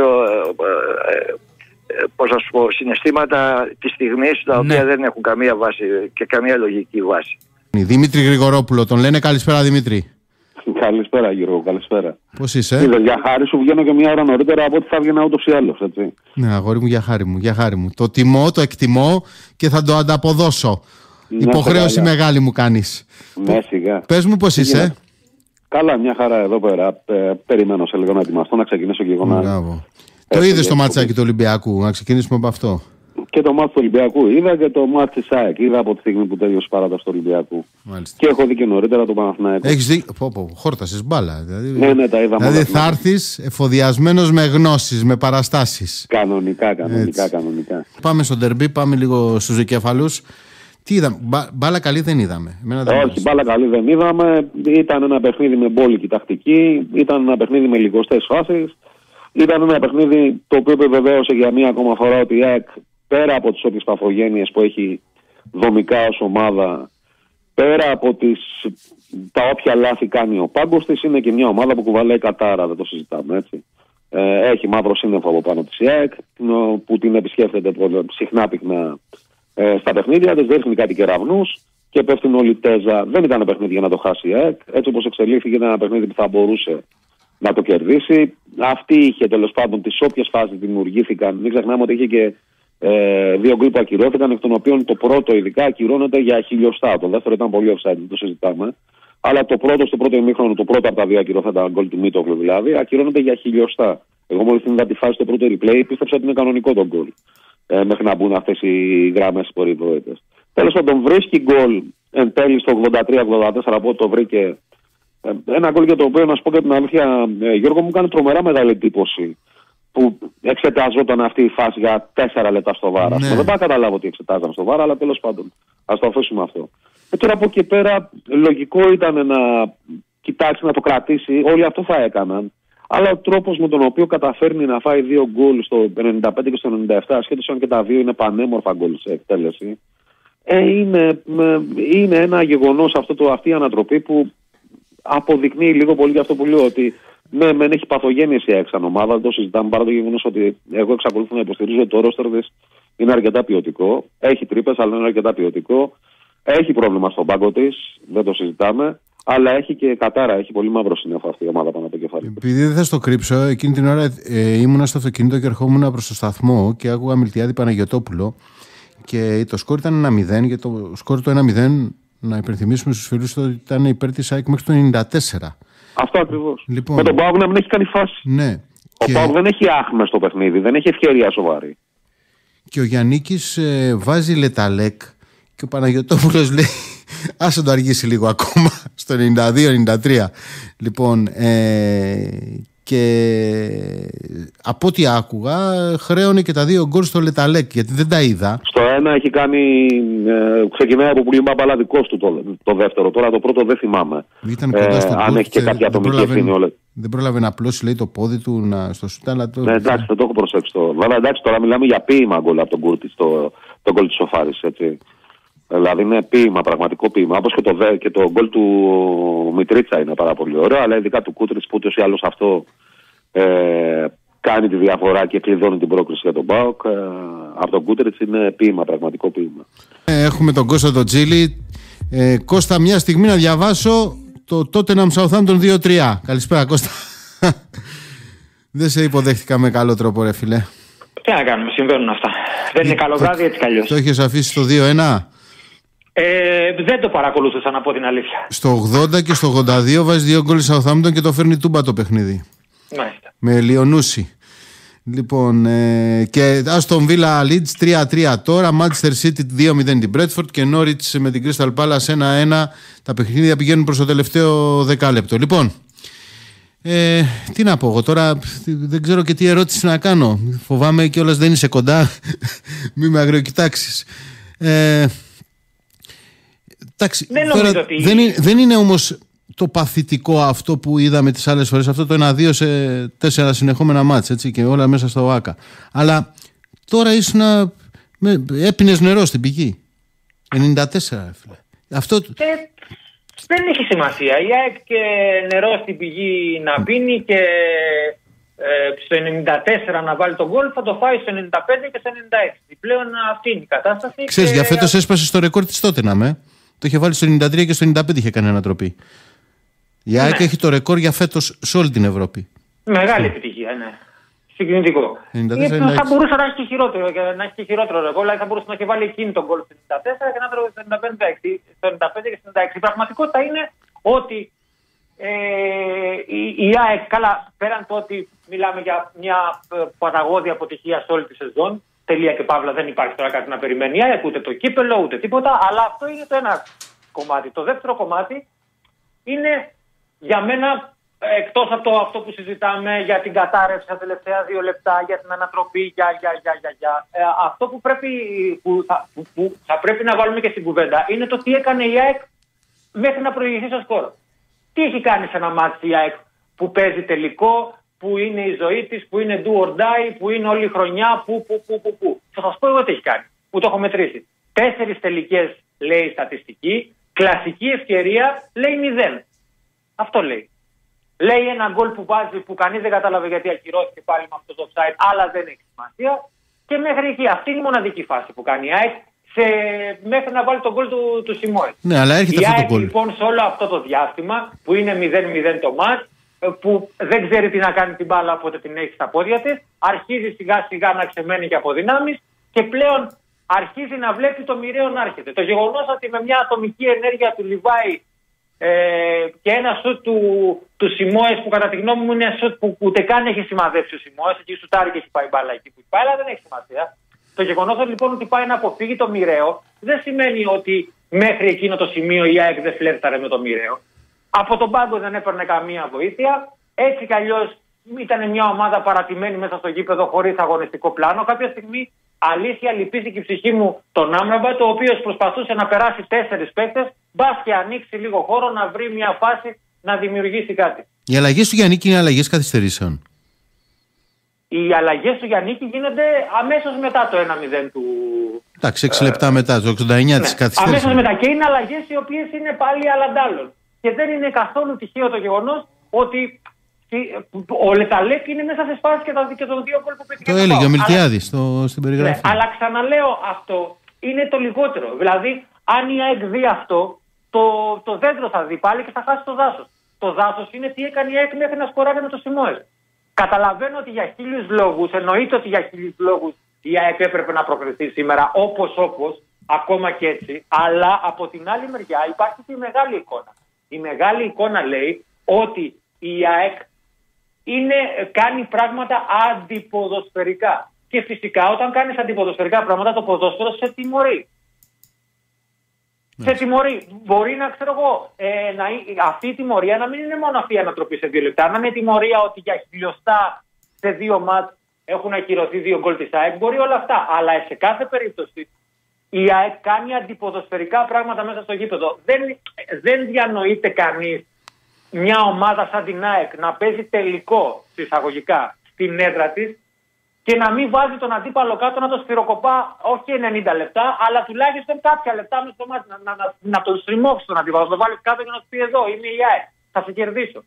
ε, ε, πώς να σου πω, συναισθήματα της στιγμής, τα οποία ναι. δεν έχουν καμία βάση και καμία λογική βάση. Δημήτρη Γρηγορόπουλο, τον λένε. Καλησπέρα, Δημήτρη. Καλησπέρα, Γιώργο, καλησπέρα. Πώς είσαι? Είδε, για χάρη σου βγαίνω και μια ώρα νωρίτερα από ό,τι θα βγαίνα ούτως ή άλλως, έτσι. Ναι, αγόρι μου, για χάρη μου, για χάρη μου. Το τιμώ, το εκτιμώ και θα το ανταποδώσω. Ναι, υποχρέωση μεγάλη μου κάνεις. Ναι, σιγά. Πες μου πώς είσαι. Γίνεται. Καλά, μια χαρά εδώ πέρα. Ε, περιμένω σε λίγο να ετοιμαστώ, να ξεκινήσω και εγώ να... Μπράβο. Το είδες το ματσάκι του Ολυμπιακού, να ξεκινήσουμε από αυτό? Και το μάτι του Ολυμπιακού είδα και το μάτι της ΑΕΚ. Είδα από τη στιγμή που τέλειωσε η παράταση του Ολυμπιακού. Μάλιστα. Και έχω δει και νωρίτερα το Παναθηναϊκό. Έχεις δει. Πω, πω, χόρτασες μπάλα. Δηλαδή, ναι, ναι, τα είδα. Δηλαδή θα έρθεις εφοδιασμένος με γνώσεις, με παραστάσεις. Κανονικά, κανονικά, Έτσι. κανονικά. Πάμε στο ντερμπί, πάμε λίγο στους δικέφαλους. Τι είδαμε, Μπα, μπάλα καλή δεν είδαμε. Δεν Όχι, μπάλα καλή δεν είδαμε. Ήταν ένα παιχνίδι με μπόλικη τακτική. Ήταν ένα παιχνίδι με λιγοστές φάσεις. Ήταν ένα παιχνίδι το οποίο επιβεβαίωσε για μία ακόμα φορά ότι η ΑΕΚ, πέρα από τις όποιες παθογένειες που έχει δομικά ως ομάδα, πέρα από τις, τα όποια λάθη κάνει ο πάγκος της, είναι και μια ομάδα που κουβαλάει κατάρα, δεν το συζητάμε, έτσι. Ε, έχει μαύρο σύννεφο από πάνω της η ΑΕΚ, που την επισκέφτεται συχνά πυκνά ε, στα παιχνίδια, της δείχνει κάτι κεραυνούς και πέφτουν όλοι τέζα. Δεν ήταν παιχνίδι για να το χάσει η ΑΕΚ, έτσι όπως εξελίχθηκε ήταν ένα παιχνίδι που θα μπορούσε να το κερδίσει. Αυτή είχε τέλος πάντων τις όποιες φάσεις δημιουργήθηκαν. Μην ξεχνάμε ότι είχε και ε, δύο γκολ που ακυρώθηκαν, εκ των οποίων το πρώτο ειδικά ακυρώνεται για χιλιοστά. Το δεύτερο ήταν πολύ offside, δεν το συζητάμε. Αλλά το πρώτο στο πρώτο ημίχρονο, το πρώτο από τα δύο ακυρώθηκαν γκολ του Μίτογλου δηλαδή, ακυρώνεται για χιλιοστά. Εγώ μόλις την είδα τη φάση στο πρώτο replay, πίστεψα ότι είναι κανονικό το γκολ. Ε, μέχρι να μπουν αυτές οι γράμμες περιπροέτες. Τέλος πάντων, βρίσκει γκολ εν τέλει στο ογδόντα τρία ογδόντα τέσσερα από ό,τι το βρήκε. Ένα γκολ για το οποίο, να σου πω και την αλήθεια, Γιώργο, μου κάνει τρομερά μεγάλη εντύπωση που εξεταζόταν αυτή η φάση για τέσσερα λεπτά στο βάρα. Ναι. Δεν πάω να καταλάβω ότι εξετάζαν στο βάρα, αλλά τέλος πάντων, ας το αφήσουμε αυτό. Και τώρα από εκεί πέρα, λογικό ήταν να κοιτάξει, να το κρατήσει. Όλοι αυτό θα έκαναν. Αλλά ο τρόπος με τον οποίο καταφέρνει να φάει δύο γκολ στο ενενήντα πέντε και στο ενενήντα επτά, ασχέτως αν και τα δύο είναι πανέμορφα γκολ σε εκτέλεση, Ε, είναι, είναι ένα γεγονός αυτό το, αυτή η ανατροπή που αποδεικνύει λίγο πολύ για αυτό που λέω, ότι ναι, μεν έχει παθογένειες η ΑΕΚ σαν ομάδα, δεν το συζητάμε, παρά το γεγονός ότι εγώ εξακολουθώ να υποστηρίζω ότι το ρόστερ της είναι αρκετά ποιοτικό. Έχει τρύπες, αλλά είναι αρκετά ποιοτικό. Έχει πρόβλημα στον πάγκο της, δεν το συζητάμε. Αλλά έχει και κατάρα, έχει πολύ μαύρο σύννεφο αυτή η ομάδα πάνω από το κεφάλι. Επειδή δεν θα στο κρύψω, εκείνη την ώρα ε, ήμουνα στο αυτοκίνητο και ερχόμουν προς το σταθμό και άκουγα Μιλτιάδη Παναγιωτόπουλο και το σκορ ήταν ένα μηδέν. Και το σκορ του ένα μηδέν, να υπενθυμίσουμε στους φίλους, ότι ήταν υπέρ της ΑΕΚ μέχρι το ενενήντα τέσσερα. Αυτό ακριβώς. Λοιπόν, με τον ΠΑΟΚ να μην έχει κάνει φάση. Ναι. Ο και... ΠΑΟΚ δεν έχει άχμες στο παιχνίδι, δεν έχει ευκαιρία σοβαρή. Και ο Γιαννίκης ε, βάζει Λεταλέκ και ο Παναγιωτόπουλος λέει άσε το αργήσει λίγο ακόμα στο ενενήντα δύο ενενήντα τρία. Λοιπόν, ε, και από ό,τι άκουγα χρέωνε και τα δύο γκολ στο Λεταλέκ, γιατί δεν τα είδα. Στο ένα έχει κάνει, ε, ξεκινάει από πολύ μπάλα δικός του το, το δεύτερο, τώρα το πρώτο δεν θυμάμαι. Ήταν κοντά στο ε, αν έχει και κάποια ατομική ευθύνη όλα. Δεν πρόλαβε να απλώσει, λέει, το πόδι του να, στο σουτ, αλλά το... Ναι, εντάξει, δεν το έχω προσέξει το. Βέβαια, εντάξει, τώρα μιλάμε για ποίημα γκολ από τον Κούρτιτς, το, το γκολ της Σοφάρης, έτσι. Δηλαδή είναι ποίημα, πραγματικό ποίημα. Όπως και το, και το γκολ του Μιτρίτσα είναι πάρα πολύ ωραίο, αλλά ειδικά του Κούρτιτς που ούτως ή άλλως αυτό ε, κάνει τη διαφορά και κλειδώνει την πρόκριση για τον ΠΑΟΚ. Ε, από τον Κούρτιτς είναι ποίημα, πραγματικό ποίημα. Ε, έχουμε τον Κώστα τον Τζίλι. Ε, Κώστα, μια στιγμή να διαβάσω το Tottenham Southampton δύο τρία. Καλησπέρα, Κώστα. Δεν σε υποδέχτηκα με καλό τρόπο, ρε φίλε. Τι να κάνουμε, συμβαίνουν αυτά. Δεν είναι καλό βράδυ, έτσι κι αλλιώς. Το έχεις αφήσει στο δύο ένα. Ε, δεν το παρακολούθησα, να πω την αλήθεια. Στο ογδόντα και στο ογδόντα δύο βάζει δύο γκολ Southampton και το φέρνει τούμπα το παιχνίδι. Μάλιστα. Με Λιονούση. Λοιπόν, ε, και Aston Villa Leeds τρία τρία τώρα, Manchester City δύο μηδέν την Bradford και Norwich με την Crystal Palace ένα ένα. Τα παιχνίδια πηγαίνουν προς το τελευταίο δεκάλεπτο. Λοιπόν, ε, τι να πω εγώ τώρα, δεν ξέρω και τι ερώτηση να κάνω. Φοβάμαι κιόλας δεν είσαι κοντά, μη με αγριοκοιτάξεις. Ε, εντάξει, δεν, τώρα, ότι... δεν, είναι, δεν είναι όμως το παθητικό αυτό που είδαμε τις άλλες φορές, αυτό το ένα δύο σε τέσσερα συνεχόμενα μάτς, έτσι, και όλα μέσα στο ΆΚΑ. Αλλά τώρα ήσουν να έπινες νερό στην πηγή. ενενήντα τέσσερα, φίλε. Αυτό... Ε, δεν έχει σημασία. Η ΑΕΚ και νερό στην πηγή να πίνει και ε, στο ενενήντα τέσσερα να βάλει τον γκολ, θα το φάει στο ενενήντα πέντε και στο ενενήντα έξι. Πλέον αυτή είναι η κατάσταση. Ξέρεις, και... για φέτος έσπασε στο ρεκόρ της Tottenham, ε. Το είχε βάλει στο ενενήντα τρία και στο ενενήντα πέντε είχε κάνει ανατροπή. Η ΑΕΚ ναι. έχει το ρεκόρ για φέτος σε όλη την Ευρώπη. Μεγάλη επιτυχία, ναι. Συγκινητικό. ενενήντα τέσσερα, θα μπορούσε να έχει και χειρότερο, να έχει και χειρότερο ρεκόρ, δηλαδή θα μπορούσε να έχει βάλει εκείνη τον γκολ στο ενενήντα τέσσερα και να τρώει στο ενενήντα πέντε και στο ενενήντα έξι. Η πραγματικότητα είναι ότι ε, η, η ΑΕΚ, καλά, πέραν το ότι μιλάμε για μια παταγώδη αποτυχία σε όλη τη σεζόν, τελεία και παύλα, δεν υπάρχει τώρα κάτι να περιμένει η ΑΕΚ, ούτε το κύπελο, ούτε τίποτα, αλλά αυτό είναι το ένα κομμάτι. Το δεύτερο κομμάτι είναι για μένα, εκτός από το, αυτό που συζητάμε για την κατάρρευση τα τελευταία δύο λεπτά, για την ανατροπή, για, για, για, για, για ε, αυτό που, πρέπει, που, θα, που, που θα πρέπει να βάλουμε και στην κουβέντα είναι το τι έκανε η ΑΕΚ μέχρι να προηγηθεί στο σκορ. Τι έχει κάνει σε ένα μάτι η ΑΕΚ που παίζει τελικό, που είναι η ζωή της, που είναι do or die, που είναι όλη η χρονιά, που, που, που, που, που. Θα σας πω εγώ τι έχει κάνει, που το έχω μετρήσει. Τέσσερις τελικές λέει η στατιστική, κλασική ευκαιρία λέει μηδέν. Αυτό λέει. Λέει ένα γκολ που βάζει που κανείς δεν κατάλαβε γιατί ακυρώθηκε πάλι με αυτό το offside, αλλά δεν έχει σημασία. Και μέχρι εκεί. Αυτή είναι η μοναδική φάση που κάνει η ΑΕΚ μέχρι να βάλει τον γκολ του, του Σιμόε. Ναι, αλλά έρχεται η αυτό ΑΕΚ το γκολ. Λοιπόν σε όλο αυτό το διάστημα που είναι μηδέν μηδέν το μάτς, που δεν ξέρει τι να κάνει την μπάλα όποτε την έχει στα πόδια της, αρχίζει σιγά σιγά να ξεμένει και από δυνάμεις και πλέον αρχίζει να βλέπει το μοιραίο να έρχεται. Το γεγονός ότι με μια ατομική ενέργεια του Λιβάη ε, και ένα σουτ του, του Σιμόες που κατά τη γνώμη μου είναι σουτ που ούτε καν έχει σημαδέψει ο Σιμόες, εκεί σουτάρει και έχει πάει μπάλα εκεί που πάει, αλλά δεν έχει σημασία. Το γεγονός λοιπόν ότι πάει να αποφύγει το μοιραίο δεν σημαίνει ότι μέχρι εκείνο το σημείο η ΑΕΚ δεν φλέρταρε με το μοιραίο. Από τον πάγκο δεν έπαιρνε καμία βοήθεια. Έτσι κι αλλιώς ήταν μια ομάδα παρατημένη μέσα στο γήπεδο χωρίς αγωνιστικό πλάνο. Κάποια στιγμή αλήθεια λυπήθηκε η ψυχή μου τον Άμραμπατ, ο οποίος προσπαθούσε να περάσει τέσσερις παίκτες, μπας και ανοίξει λίγο χώρο να βρει μια φάση να δημιουργήσει κάτι. Οι αλλαγές του Γιάννη είναι αλλαγές καθυστερήσεων. Οι αλλαγές του Γιαννίκη γίνονται αμέσως μετά το ένα μηδέν του. Εντάξει, έξι λεπτά μετά, το οκοντά εννιά της Ναι, καθυστέρησης. αμέσως μετά. Και είναι αλλαγές οι οποίες είναι πάλι αλλαντάλλων. Και δεν είναι καθόλου τυχαίο το γεγονός ότι ο Λεταλέκ είναι μέσα σε σπάσεις και, τα, και των δύο γκολ που πέτυχε. Το έλεγε ο Μιλτιάδης στο, στην περιγραφή. Ναι, αλλά ξαναλέω, αυτό είναι το λιγότερο. Δηλαδή, αν η ΑΕΚ δει αυτό, το, το δέντρο θα δει πάλι και θα χάσει το δάσος. Το δάσος είναι τι έκανε η ΑΕΚ μέχρι να σκοράρει με το Σιμόες. Καταλαβαίνω ότι για χίλιους λόγους, εννοείται ότι για χίλιους λόγους η ΑΕΚ έπρεπε να προκριθεί σήμερα, όπως όπως, ακόμα και έτσι. Αλλά από την άλλη μεριά υπάρχει και η μεγάλη εικόνα. Η μεγάλη εικόνα λέει ότι η ΑΕΚ είναι, κάνει πράγματα αντιποδοσφαιρικά. Και φυσικά όταν κάνεις αντιποδοσφαιρικά πράγματα, το ποδόσφαιρο σε τιμωρεί. Σε τιμωρεί. Μπορεί να ξέρω εγώ, ε, να, αυτή η τιμωρία να μην είναι μόνο αυτή η ανατροπή σε δύο λεπτά. Να είναι τιμωρία ότι για χιλιοστά σε δύο μάτς έχουν ακυρωθεί δύο γκολ της ΑΕΚ. Μπορεί όλα αυτά. Αλλά σε κάθε περίπτωση η ΑΕΚ κάνει αντιποδοσφαιρικά πράγματα μέσα στο γήπεδο. Δεν, δεν διανοείται κανείς μια ομάδα σαν την ΑΕΚ να παίζει τελικό εισαγωγικά στην έδρα της και να μην βάζει τον αντίπαλο κάτω να το σφυροκοπά όχι ενενήντα λεπτά, αλλά τουλάχιστον κάποια λεπτά μέσα στο μάτι. Να, να, να, να τον στριμώξει τον αντίπαλο, να τον βάλει κάτω και να του πει: εδώ είμαι η ΑΕΚ, θα σε κερδίσω.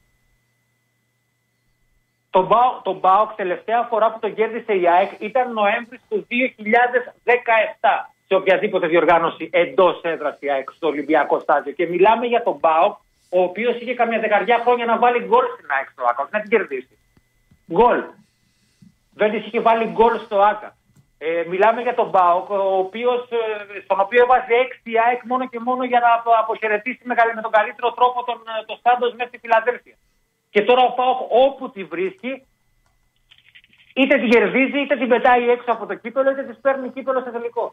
Τον ΠΑΟΚ τελευταία φορά που τον κέρδισε η ΑΕΚ ήταν Νοέμβρη του δύο χιλιάδες δεκαεπτά σε οποιαδήποτε διοργάνωση εντός έδρας η ΑΕΚ στο Ολυμπιακό στάδιο. Και μιλάμε για τον ΠΑΟΚ, ο οποίος είχε καμιά δεκαριά χρόνια να βάλει γκολ στην ΑΕΚ στο ΆΚΑ, όχι να την κερδίσει. Γκολ. Δεν της είχε βάλει γκολ στο ΆΚΑ. Ε, μιλάμε για τον ΠΑΟΚ, ο οποίος, ε, στον οποίο έβαζε έξι η ΑΕΚ μόνο και μόνο για να αποχαιρετήσει με, με τον καλύτερο τρόπο τον, το Σάντος μέχρι τη Φιλαδέλφια. Και τώρα ο ΠΑΟΚ όπου τη βρίσκει, είτε την κερδίζει, είτε την πετάει έξω από το κύπελο, είτε της παίρνει κύπελο σε τελικό.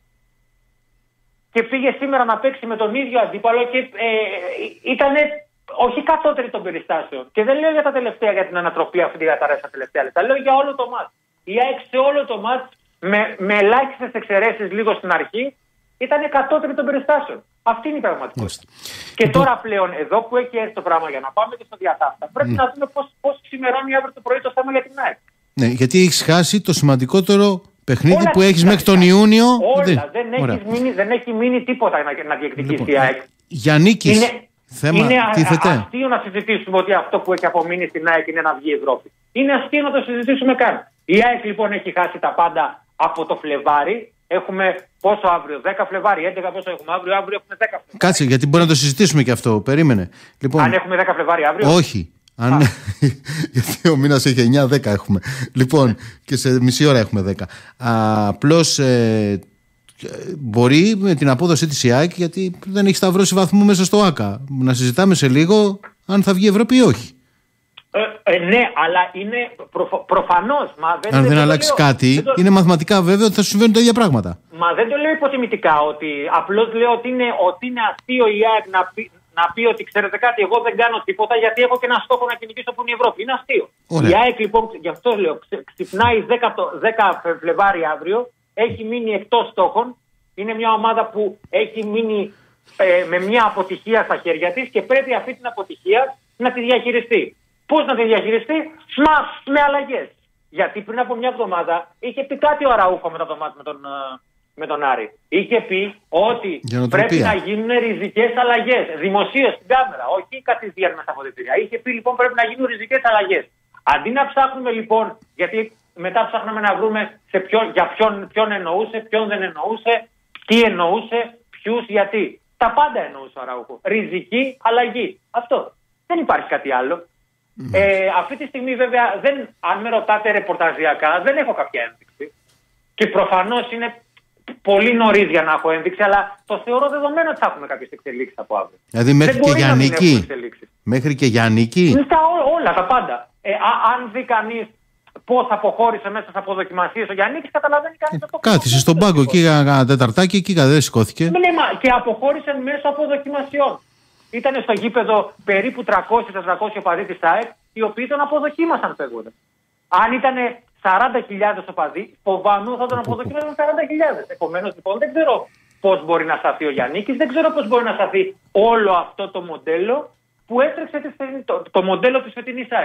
Και πήγε σήμερα να παίξει με τον ίδιο αντίπαλο και ε, ήταν όχι κατώτερη των περιστάσεων. Και δεν λέω για τα τελευταία, για την ανατροπή αυτή για τα ρέστα τελευταία λεπτά. Λέω για όλο το μάτς. Η ΑΕΚ σε όλο το μάτς, με, με ελάχιστες εξαιρέσεις λίγο στην αρχή, ήταν κατώτερη των περιστάσεων. Αυτή είναι η πραγματικότητα. Και λοιπόν, τώρα πλέον, εδώ που έχει έρθει το πράγμα για να πάμε και στο διατάφτα, πρέπει mm. να δούμε πώς ξημερώνει αύριο το πρωί το θέμα για την ΑΕΚ. Ναι, γιατί έχεις χάσει το σημαντικότερο παιχνίδι όλα που έχεις μέχρι τον Ιούνιο. Όλα. Δεν, δεν, έχεις μείνει, δεν έχει μείνει τίποτα να, να διεκδικήσει λοιπόν, η ΑΕΚ. Για νίκης. Είναι, θέμα, είναι τίθεται. αστείο να συζητήσουμε ότι αυτό που έχει απομείνει στην ΑΕΚ είναι να βγει η Ευρώπη. Είναι αστείο να το συζητήσουμε καν. Η ΑΕΚ λοιπόν έχει χάσει τα πάντα από το Φλεβάρι. Έχουμε πόσο αύριο, δέκα Φλεβάρι, έντεκα πόσο έχουμε αύριο, αύριο έχουμε δέκα Φλεβάρι. Κάτσε, γιατί μπορεί να το συζητήσουμε και αυτό. Περίμενε. Λοιπόν, αν έχουμε δέκα Φλεβάρι αύριο. Όχι. Αν... γιατί ο μήνας έχει εννιά δέκα έχουμε. Λοιπόν, και σε μισή ώρα έχουμε δέκα. Απλώς ε, μπορεί με την απόδοση της η ΑΕΚ, γιατί δεν έχει σταυρώσει βαθμού μέσα στο ΆΚΑ, να συζητάμε σε λίγο αν θα βγει η Ευρώπη ή όχι. Ε, ε, ναι, αλλά είναι προ, προφανώς. Μα δεν, αν δεν, δεν δεν αλλάξει λέω, κάτι, δεν το... είναι μαθηματικά βέβαιο ότι θα σου συμβαίνουν τα ίδια πράγματα. Μα δεν το λέω υποτιμητικά. Ότι, απλώς λέω ότι είναι, ότι είναι αστείο η ΑΕΚ να πει, να πει ότι ξέρετε κάτι, εγώ δεν κάνω τίποτα γιατί έχω και ένα στόχο να κυνηγήσω που είναι η Ευρώπη. Είναι αστείο. Ωραία. Η ΑΕΚ λοιπόν, γι' αυτό λέω, ξυπνάει δέκα Φλεβάρι αύριο, έχει μείνει εκτός στόχων. Είναι μια ομάδα που έχει μείνει ε, με μια αποτυχία στα χέρια της και πρέπει αυτή την αποτυχία να τη διαχειριστεί. Πώς να τη διαχειριστεί? Μα με αλλαγές. Γιατί πριν από μια εβδομάδα είχε πει κάτι ο Αραούχο μετά το μάτι με τον, με τον Άρη. Είχε πει ότι πρέπει να γίνουν ριζικές αλλαγές. Δημοσίως στην κάμερα, όχι κατηδίαν μέσα από διτήρια. Είχε πει λοιπόν πρέπει να γίνουν ριζικές αλλαγές. Αντί να ψάχνουμε λοιπόν, γιατί μετά ψάχναμε να βρούμε σε ποιον, για ποιον, ποιον εννοούσε, ποιον δεν εννοούσε, τι εννοούσε, ποιους, γιατί. Τα πάντα εννοούσε ο Αραούχο. Ριζική αλλαγή. Αυτό. Δεν υπάρχει κάτι άλλο. Mm. Ε, αυτή τη στιγμή βέβαια, δεν, αν με ρωτάτε ρεπορταζιακά, δεν έχω κάποια ένδειξη. Και προφανώς είναι πολύ νωρίς για να έχω ένδειξη, αλλά το θεωρώ δεδομένο ότι θα έχουμε κάποιες εξελίξεις από αύριο. Δηλαδή μέχρι και για νίκη. Μέχρι και για νίκη. Όλα τα πάντα. Ε, α, αν δει κανείς πώς αποχώρησε μέσα από δοκιμασίες ο Γιαννίκης, καταλαβαίνει κανείς το κάθισε στον πάγκο εκεί ένα τεταρτάκι, εκεί δεν σηκώθηκε. Ναι, ναι, και αποχώρησε μέσα από δοκιμασιών. Ήταν στο γήπεδο περίπου τριακόσιοι με τετρακόσιοι οπαδοί της ΑΕΚ, οι οποίοι τον αποδοκίμασαν φεύγοντας. Αν ήταν σαράντα χιλιάδες οπαδοί, φοβάμαι θα τον αποδοκίμασαν σαράντα χιλιάδες. Επομένως λοιπόν δεν ξέρω πώς μπορεί να σταθεί ο Γιαννίκης, δεν ξέρω πώς μπορεί να σταθεί όλο αυτό το μοντέλο που έτρεξε το, το μοντέλο της φετινής ΑΕΚ.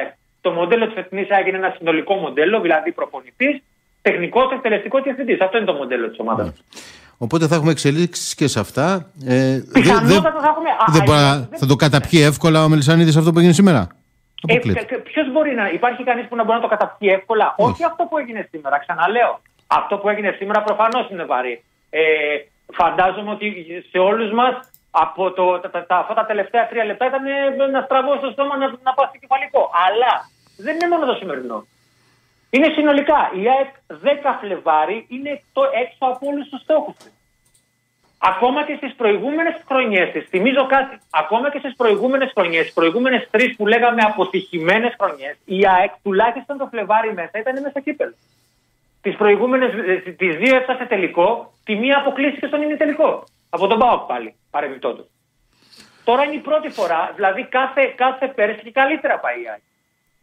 Το μοντέλο της φετινής ΑΕΚ είναι ένα συνολικό μοντέλο, δηλαδή προπονητής, τεχνικός, εκτελεστικός διευθυντής. Αυτό είναι το μοντέλο της ομάδας. Yeah. Οπότε θα έχουμε εξελίξεις και σε αυτά. Ε, Πιθανότατα δε, θα έχουμε. Δε, α, α, θα το καταπιεί εύκολα ο Μελισσανίδης αυτό που έγινε σήμερα. Ε, Ποιος μπορεί να. Υπάρχει κανείς που να μπορεί να το καταπιεί εύκολα? Όχι, Όχι αυτό που έγινε σήμερα. Ξαναλέω. Αυτό που έγινε σήμερα προφανώς είναι βαρύ. Ε, φαντάζομαι ότι σε όλους μας από το, τα, τα, τα, αυτά τα τελευταία τρία λεπτά ήταν να στραβώ στο στόμα να, να πας στο κεφαλικό. Αλλά δεν είναι μόνο το σημερινό. Είναι συνολικά. Η ΑΕΚ δέκα Φλεβάρι είναι το έξω από όλους τους στόχους της. Ακόμα και στις προηγούμενες χρονιές της, θυμίζω κάτι, ακόμα και στις προηγούμενες χρονιές, στις προηγούμενες τρεις που λέγαμε αποτυχημένες χρονιές, η ΑΕΚ τουλάχιστον το Φλεβάρι μέσα ήταν μέσα στο κύπελλο. Τις προηγούμενες, τις δύο έφτασε τελικό, τη μία αποκλείστηκε στον ημιτελικό. Από τον ΠΑΟΚ πάλι, παρεμπιπτόντως. Τώρα είναι η πρώτη φορά, δηλαδή κάθε, κάθε πέρσι και καλύτερα πάει η ΑΕΚ.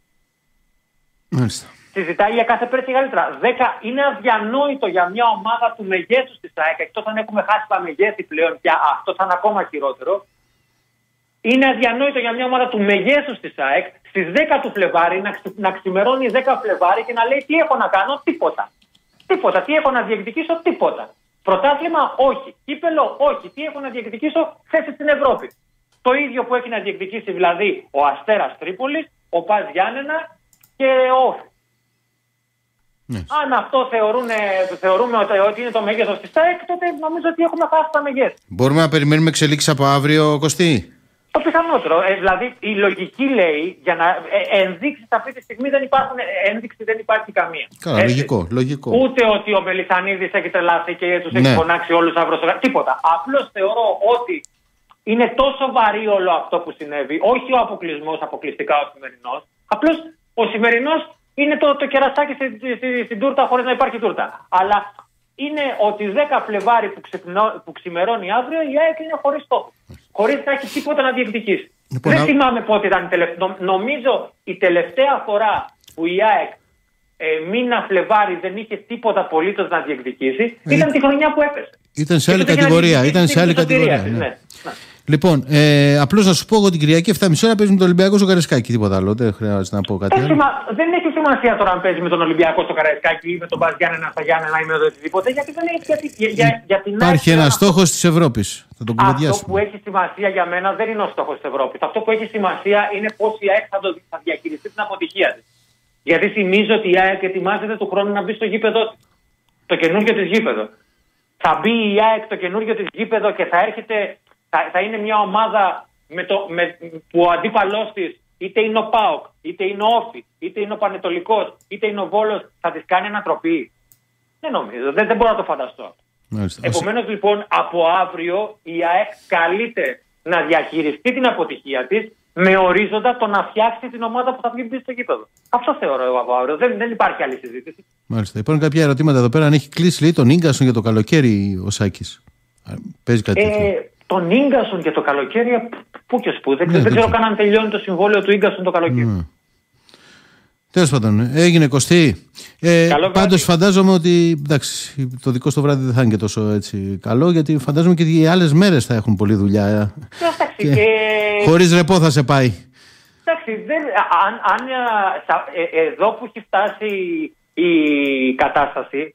Μάλιστα. Συζητάει για κάθε πέρσι καλύτερα. δέκα είναι αδιανόητο για μια ομάδα του μεγέθους της ΑΕΚ, εκτός αν έχουμε χάσει τα μεγέθη πλέον, και αυτό θα είναι ακόμα χειρότερο. Είναι αδιανόητο για μια ομάδα του μεγέθους της ΑΕΚ στις δέκα του Φλεβάρι να, ξυ, να ξημερώνει δέκα Φλεβάρι και να λέει τι έχω να κάνω, τίποτα. Τίποτα. Τι έχω να διεκδικήσω, τίποτα. Πρωτάθλημα, όχι. Κύπελλο, όχι. Τι έχω να διεκδικήσω, θέση στην Ευρώπη. Το ίδιο που έχει να διεκδικήσει δηλαδή ο Αστέρας Τρίπολης, ο ΠΑΣ Γιάννενα και ο Όφη. Yes. Αν αυτό θεωρούν, θεωρούμε ότι είναι το μέγεθος της ΑΕΚ, τότε νομίζω ότι έχουμε χάσει τα μεγέθη. Μπορούμε να περιμένουμε εξελίξεις από αύριο, Κωστή? Το πιθανότερο. Ε, δηλαδή η λογική λέει για να ε, ενδείξεις αυτή τη στιγμή δεν υπάρχουν, ένδειξη δεν υπάρχει καμία. Καλά, έτσι. λογικό, λογικό. Ούτε ότι ο Μελισσανίδης έχει τρελαθεί και τους ναι. έχει φωνάξει όλους αύριο. Τίποτα. Απλώς θεωρώ ότι είναι τόσο βαρύ όλο αυτό που συνέβη, όχι ο αποκλεισμός αποκλειστικά ο σημερινός. Απλώς ο σημερινός είναι το, το κερασάκι στην στη, στη, στη τούρτα χωρίς να υπάρχει τούρτα. Αλλά είναι ότι δέκα Φλεβάρι που, ξυπνώ, που ξημερώνει αύριο η ΑΕΚ είναι χωρίς στόχο. Χωρίς να έχει τίποτα να διεκδικήσει. Λοιπόν, δεν α... θυμάμαι πότε ήταν η τελευταία. Νομίζω η τελευταία φορά που η ΑΕΚ ε, μήνα Φλεβάρι δεν είχε τίποτα απολύτως να διεκδικήσει ε... ήταν τη χρονιά που έπεσε. Ήταν σε άλλη κατηγορία. Ήταν σε άλλη κατηγορία. Ναι. Ναι. Ναι. Λοιπόν, ε, απλώς να σου πω εγώ την Κυριακή εφτά και μισή ώρα παίζει με τον Ολυμπιακό στο Καραϊσκάκι. Τίποτα άλλο. Δεν χρειάζεται να πω κάτι άλλο. Δεν έχει σημασία τώρα αν παίζει με τον Ολυμπιακό στο Καραϊσκάκι ή με τον Μπας Γιάννενα στα Γιάννενα ή με οτιδήποτε. Γιατί δεν έχει. Γιατί, για, για την Υπάρχει ένα στόχο τη Ευρώπη. Θα τον κουβεντιάσουμε. Αυτό που έχει σημασία για μένα δεν είναι ο στόχο τη Ευρώπη. Αυτό που έχει σημασία είναι πώς η ΑΕΚ θα, θα διαχειριστεί την αποτυχία τη. Γιατί θυμίζω ότι η ΑΕΚ ετοιμάζεται του χρόνου να μπει στο γήπεδο τη. Το καινούργιο τη γήπεδο. Θα μπει η ΑΕΚ το καινούργιο τη γήπεδο και θα έρχεται. Θα, θα είναι μια ομάδα με το, με, που ο αντίπαλός της είτε είναι ο ΠΑΟΚ, είτε είναι ο Όφη, είτε είναι ο Πανετολικός, είτε είναι ο Βόλος, θα της κάνει ανατροπή. Δεν νομίζω, δεν, δεν μπορώ να το φανταστώ. Επομένως λοιπόν από αύριο η ΑΕΚ καλείται να διαχειριστεί την αποτυχία της με ορίζοντα το να φτιάξει την ομάδα που θα βγει στο γήπεδο. Αυτό θεωρώ εγώ από αύριο. Δεν, δεν υπάρχει άλλη συζήτηση. Μάλιστα. Υπάρχουν κάποια ερωτήματα εδώ πέρα. Αν έχει κλείσει λέει, τον Ίγκασον για το καλοκαίρι ο Σάκης. Παίζει κάτι τέτοιο. Ε, τον Ίγκασον και το καλοκαίρι, πού και σπου. Δεν, ναι, δεν ξέρω καν αν τελειώνει το συμβόλαιο του Ίγκασον το καλοκαίρι. Ναι. Τέλος πάντων, έγινε Κωστή. Ε, πάντως φαντάζομαι ότι εντάξει, το δικό στο βράδυ δεν θα είναι και τόσο έτσι καλό, γιατί φαντάζομαι και οι άλλες μέρες θα έχουν πολλή δουλειά. Ε. Και... Και... Χωρίς ρεπό θα σε πάει. Εντάξει, δεν, αν, αν, ε, εδώ που έχει φτάσει η κατάσταση,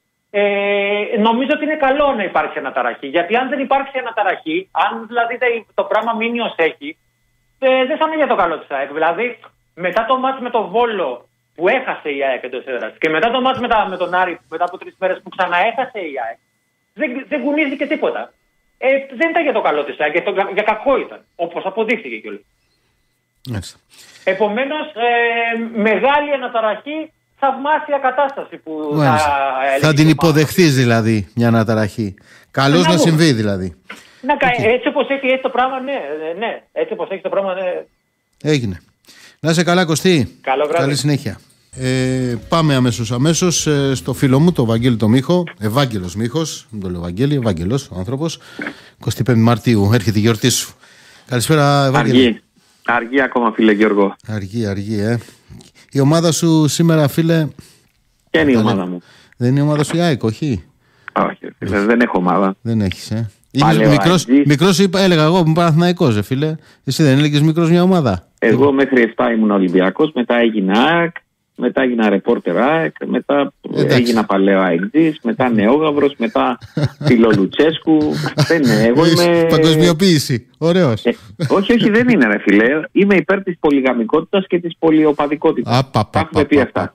Ε, νομίζω ότι είναι καλό να υπάρξει αναταραχή. Γιατί αν δεν υπάρξει αναταραχή, αν δηλαδή το πράγμα μείνει ως έχει, ε, δεν θα είναι για το καλό της ΑΕΚ. Δηλαδή, μετά το μάτς με τον Βόλο που έχασε η ΑΕΚ εντός έδρας και μετά το μάτς με, με τον Άρη μετά από τρεις μέρες που ξαναέχασε η ΑΕΚ, δεν, δεν κουνήθηκε τίποτα. Ε, δεν ήταν για το καλό της ΑΕΚ, για, το, για κακό ήταν. Όπως αποδείχθηκε κιόλας. Yes. Επομένως, ε, μεγάλη αναταραχή. Θαυμάσια κατάσταση που Μάλιστα. θα, θα την υποδεχθείς δηλαδή μια αναταραχή. Καλώς να, να συμβεί δηλαδή. Να, okay. Έτσι όπως έχει έτσι το πράγμα, ναι, ναι. Έτσι όπως έχει το πράγμα, ναι. Έγινε. Να είσαι καλά Κωστή. Καλό βράδυ. Καλή συνέχεια. Ε, πάμε αμέσως αμέσως ε, στο φίλο μου, το Βαγγέλη το Μίχο. Ευάγγελος Μίχος, δεν το λέω Βαγγέλη, Ευάγγελος ο άνθρωπος. εικοστή πέμπτη Μαρτίου έρχεται η γιορτή σου. Καλησπέρα Ευάγγελη. Αργή, αργή ακόμα φίλε Γιώργο. Αργή, αργή ε. Η ομάδα σου σήμερα, φίλε. Ποια είναι η ομάδα είναι... μου. Δεν είναι η ομάδα σου η ΑΕΚ, όχι. Όχι, φίλε, δεν έχω ομάδα. Δεν έχεις, ε. Μικρός, μικρός είπα, έλεγα εγώ, είμαι Παναθηναϊκός, ε, φίλε. Εσύ δεν έλεγες μικρός μια ομάδα. Εγώ μέχρι εφτά ήμουν Ολυμπιακός, μετά έγινα ΑΕΚ, μετά έγινα ρεπόρτερ ΑΕΚ, μετά Εντάξει. έγινα παλαιό ΑΕΚΤΖΙΣ, μετά νεόγαυρος, μετά φιλολουτσέσκου. Δεν είναι, εγώ είμαι... Παγκοσμιοποίηση. Ωραίος. Ε, όχι, όχι, δεν είναι ρε φιλέ. Είμαι υπέρ της πολυγαμικότητας και της πολυοπαδικότητας. Τα έχουμε πει αυτά.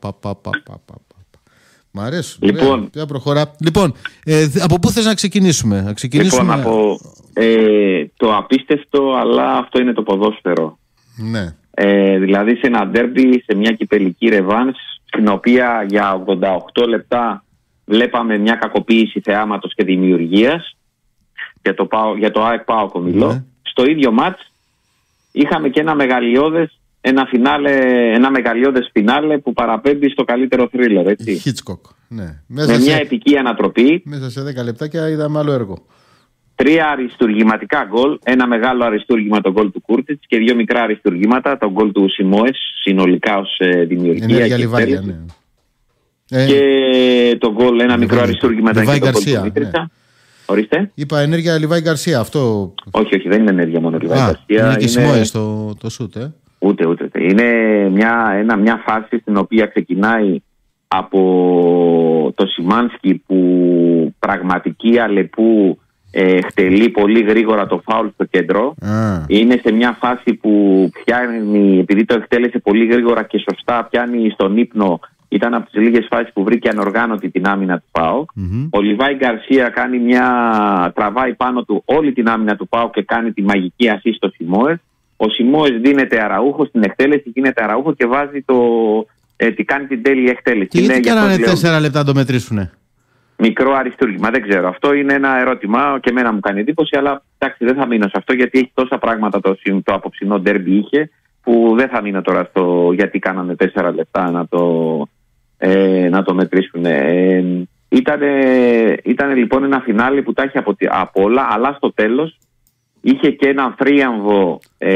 Μ' αρέσουν. Λοιπόν, Ποια προχωρά. Λοιπόν, ε, από πού θες να ξεκινήσουμε? Να ξεκινήσουμε... Λοιπόν, από ε, το απίστευτο, αλλά αυτό είναι το ποδόσφαιρο. Ναι. Ε, δηλαδή σε ένα ντέρμπι, σε μια κυπελική ρεβάνς, στην οποία για ογδόντα οκτώ λεπτά βλέπαμε μια κακοποίηση θεάματος και δημιουργίας για το, για το ΑΕΚ ΠΑΟΚ Ομιλό. Ναι. Στο ίδιο μάτς είχαμε και ένα μεγαλειώδες ένα, φινάλε, ένα μεγαλειώδες φινάλε που παραπέμπει στο καλύτερο θρίλερ, έτσι. Hitchcock, ναι. Με σε... μια επική ανατροπή. Μέσα σε δέκα λεπτάκια είδαμε άλλο έργο. Τρία αριστουργηματικά γκολ, ένα μεγάλο αριστούργημα το γκολ του Κούρτιτς και δύο μικρά αριστούργηματα, το γκολ του Σιμόες, συνολικά ως ε, δημιουργία. Ενέργεια Λιβάγια, ναι. Και ε, το γκολ, ένα μικρό αριστούργημα ήταν και το γκολ του Μήτριτσα. Ναι. Ορίστε. Είπα ενέργεια Λιβάη Γκαρσία, αυτό. Όχι, όχι, δεν είναι ενέργεια μόνο Λιβάη Γκαρσία. Είναι και Σιμόες το, το σούτ, ε. Ούτε, ούτε. Είναι μια, ένα, μια φάση στην οποία ξεκινάει από το Σιμάνσκι που πραγματική Αλεπού ε, χτελεί πολύ γρήγορα το φάουλ στο κέντρο. Ah. Είναι σε μια φάση που πιάνει, επειδή το εκτέλεσε πολύ γρήγορα και σωστά, πιάνει στον ύπνο. Ήταν από τις λίγες φάσεις που βρήκε ανοργάνωτη την άμυνα του ΠΑΟΚ. Mm-hmm. Ο Λιβάη Γκαρσία κάνει μια, τραβάει πάνω του όλη την άμυνα του ΠΑΟΚ και κάνει τη μαγική ασίστ στο Σιμόες. Ο Σιμόες δίνεται αραούχο στην εκτέλεση, γίνεται αραούχο και βάζει το, ε, τι κάνει την τέλεια εκτέλεση. Και γιατί κάνανε τέσσερα λεπτά να το μετρήσουνε? Μικρό αριστούργημα, δεν ξέρω. Αυτό είναι ένα ερώτημα και εμένα μου κάνει εντύπωση, αλλά εντάξει, δεν θα μείνω σε αυτό γιατί έχει τόσα πράγματα το, το απόψινό ντέρμπι είχε, που δεν θα μείνω τώρα στο γιατί κάνανε τέσσερα λεπτά να το, ε, να το μετρήσουν. Ε, ήτανε, ήτανε λοιπόν ένα φινάλι που τα έχει από, από όλα, αλλά στο τέλος είχε και ένα θρίαμβο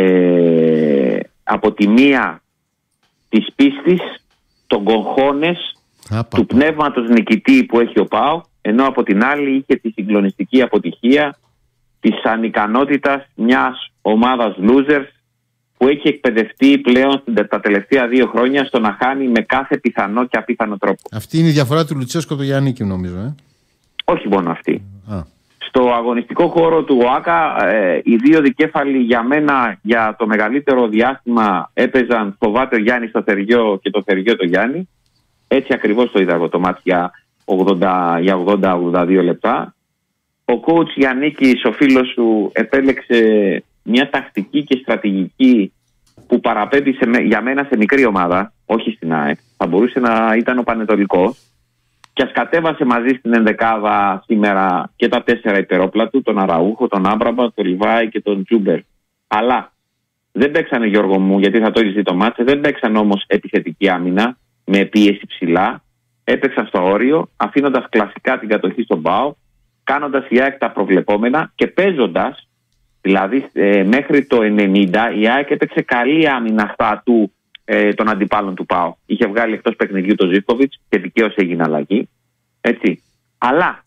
ε, από τη μία της πίστης, των κογχώνες, του πνεύματος νικητή που έχει ο ΠΑΟΚ, ενώ από την άλλη είχε τη συγκλονιστική αποτυχία της ανικανότητας μιας ομάδας losers που έχει εκπαιδευτεί πλέον τα τελευταία δύο χρόνια στο να χάνει με κάθε πιθανό και απίθανο τρόπο. Αυτή είναι η διαφορά του Λουτσέσκου από τον Γιαννίκη, νομίζω. Ε? Όχι μόνο αυτή. Α. Στο αγωνιστικό χώρο του ΟΑΚΑ, ε, οι δύο δικέφαλοι για μένα για το μεγαλύτερο διάστημα έπαιζαν φοβάται ο Γιάννης το Θεριό και το Θεριό το Γιάννη. Έτσι ακριβώς το είδα εγώ το μάτι για ογδόντα ογδόντα δύο λεπτά. Ο coach Γιαννίκης, ο φίλος σου, επέλεξε μια τακτική και στρατηγική που παραπέμπει σε, για μένα σε μικρή ομάδα, όχι στην ΑΕΚ. Θα μπορούσε να ήταν ο Πανετολικός. Και ας κατέβασε μαζί στην ενδεκάδα σήμερα και τα τέσσερα υπερόπλα του, τον Αραούχο, τον Άμπραμπα, τον Λιβάη και τον Τζούμπερ. Αλλά δεν παίξανε, Γιώργο μου, γιατί θα το έχεις δει το μάτσε, δεν παίξαν όμως επιθετική άμυνα με πίεση ψηλά. Έπαιξαν στο όριο, αφήνοντας κλασικά την κατοχή στον ΠΑΟ, κάνοντας η ΑΕΚ τα προβλεπόμενα και παίζοντας, δηλαδή ε, μέχρι το ενενήντα η ΑΕΚ έπαιξε καλή άμυνα στα του ε, των αντιπάλων του ΠΑΟ. Είχε βγάλει εκτός παιχνιδιού τον Ζίβκοβιτς και δικαίως έγινε αλλαγή. Έτσι. Αλλά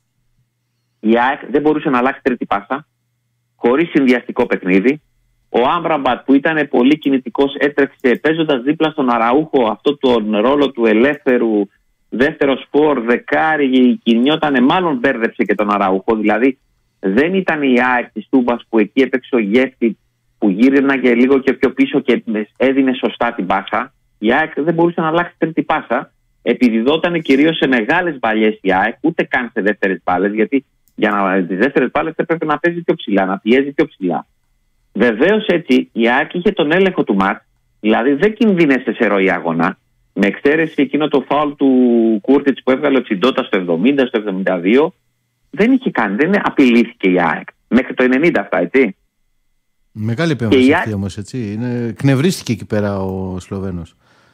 η ΑΕΚ δεν μπορούσε να αλλάξει τρίτη πάσα, χωρίς συνδυαστικό παιχνίδι. Ο Άμπραμπατ που ήταν πολύ κινητικός έτρεξε παίζοντας δίπλα στον Αραούχο αυτό τον ρόλο του ελεύθερου δεύτερο σπορ, δεκάρι, κινιότανε, μάλλον μπέρδεψε και τον Αραούχο. Δηλαδή δεν ήταν η ΑΕΚ της Τούμπας που εκεί έπαιξε ο Γεύτη που γύριναγε λίγο και πιο πίσω και έδινε σωστά την πάσα. Η ΑΕΚ δεν μπορούσε να αλλάξει τρίτη πάσα. Επιδιδόταν κυρίως σε μεγάλες μπαλιές η ΑΕΚ, ούτε καν σε δεύτερες μπάλες, γιατί για να, τις δεύτερες μπάλες έπρεπε να παίζει πιο ψηλά, να πιέζει πιο ψηλά. Βεβαίως έτσι η ΑΕΚ είχε τον έλεγχο του ματ, δηλαδή δεν κινδύνεσε σε ροή αγώνα, με εξαίρεση εκείνο το φάουλ του Κούρτιτς που έβγαλε ο Τσιντότα στο εβδομήντα, στο εβδομήντα δύο, δεν είχε κάνει, δεν απειλήθηκε η ΑΕΚ. Μέχρι το ενενήντα αυτά, έτσι. Μεγάλη επέμβαση αυτή όμως, έτσι. Είναι... Κνευρίστηκε εκεί πέρα ο Σλοβαίνος.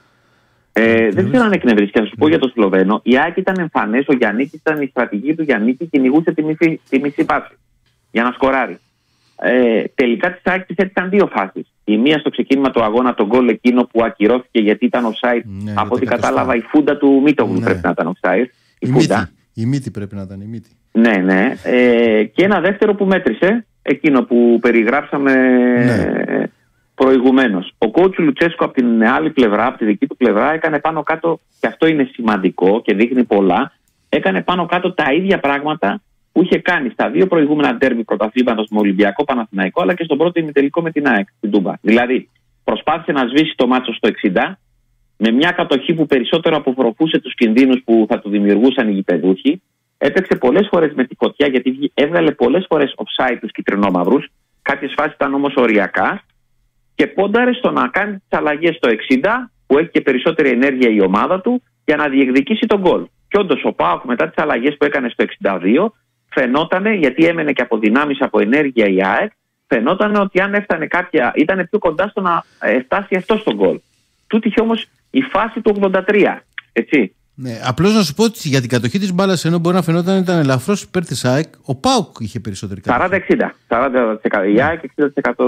Ε, δεν ξέρω αν εκνευρίστηκε. Να σου πω για τον Σλοβαίνο. Η ΑΕΚ ήταν εμφανές, ο Γιαννίκης ήταν η στρατηγική του Γιαννίκη, κυνηγούσε τη μισή, τη μισή πάση για να σκοράρει. Ε, τελικά της ΑΕΚ της έτυχαν δύο φάσεις. Η μία στο ξεκίνημα του αγώνα, τον γκολ εκείνο που ακυρώθηκε γιατί ήταν offside. Ναι, από ό,τι κατάλαβα, η φούντα του Μίτογλου ναι. πρέπει να ήταν offside. Η, η, μύτη. η μύτη πρέπει να ήταν η μύτη. Ναι, ναι. Ε, και ένα δεύτερο που μέτρησε, εκείνο που περιγράψαμε. Ναι. προηγουμένως. Ο coach Λουτσέσκο από την άλλη πλευρά, από τη δική του πλευρά, έκανε πάνω κάτω, και αυτό είναι σημαντικό και δείχνει πολλά, έκανε πάνω κάτω τα ίδια πράγματα που είχε κάνει στα δύο προηγούμενα ντέρμπι πρωταθλήματος με Ολυμπιακό Παναθηναϊκό, αλλά και στον πρώτο ημιτελικό με την ΑΕΚ στην Τούμπα. Δηλαδή, προσπάθησε να σβήσει το μάτσο στο εξήντα, με μια κατοχή που περισσότερο αποφροφούσε τους κινδύνους που θα του δημιουργούσαν οι γηπεδούχοι. Έπαιξε πολλές φορές με τη φωτιά, γιατί έβγαλε πολλές φορές offside τους κυτρινόμαυρους. Κάποιες φάσεις ήταν όμως οριακά. Και πόνταρε στο να κάνει τις αλλαγές στο εξήντα, που έχει και περισσότερη ενέργεια η ομάδα του, για να διεκδικήσει τον γκολ. Και όντως ο ΠΑΟΚ μετά τις αλλαγές που έκανε στο εξήντα δύο, φαινότανε, γιατί έμενε και από δυνάμεις, από ενέργεια η ΑΕΚ, φαινόταν ότι αν έφτανε κάποια, ήταν πιο κοντά στο να φτάσει αυτό στον γκολ. Τούτη είχε όμως η φάση του ογδόντα τρία. Έτσι. Ναι, απλώς να σου πω ότι για την κατοχή της μπάλας, ενώ μπορεί να φαινόταν ήταν ελαφρώς υπέρ της ΑΕΚ, ο ΠΑΟΚ είχε περισσότερη κατοχή. σαράντα εξήντα. σαράντα τοις εκατό η ΑΕΚ, εξήντα τοις εκατό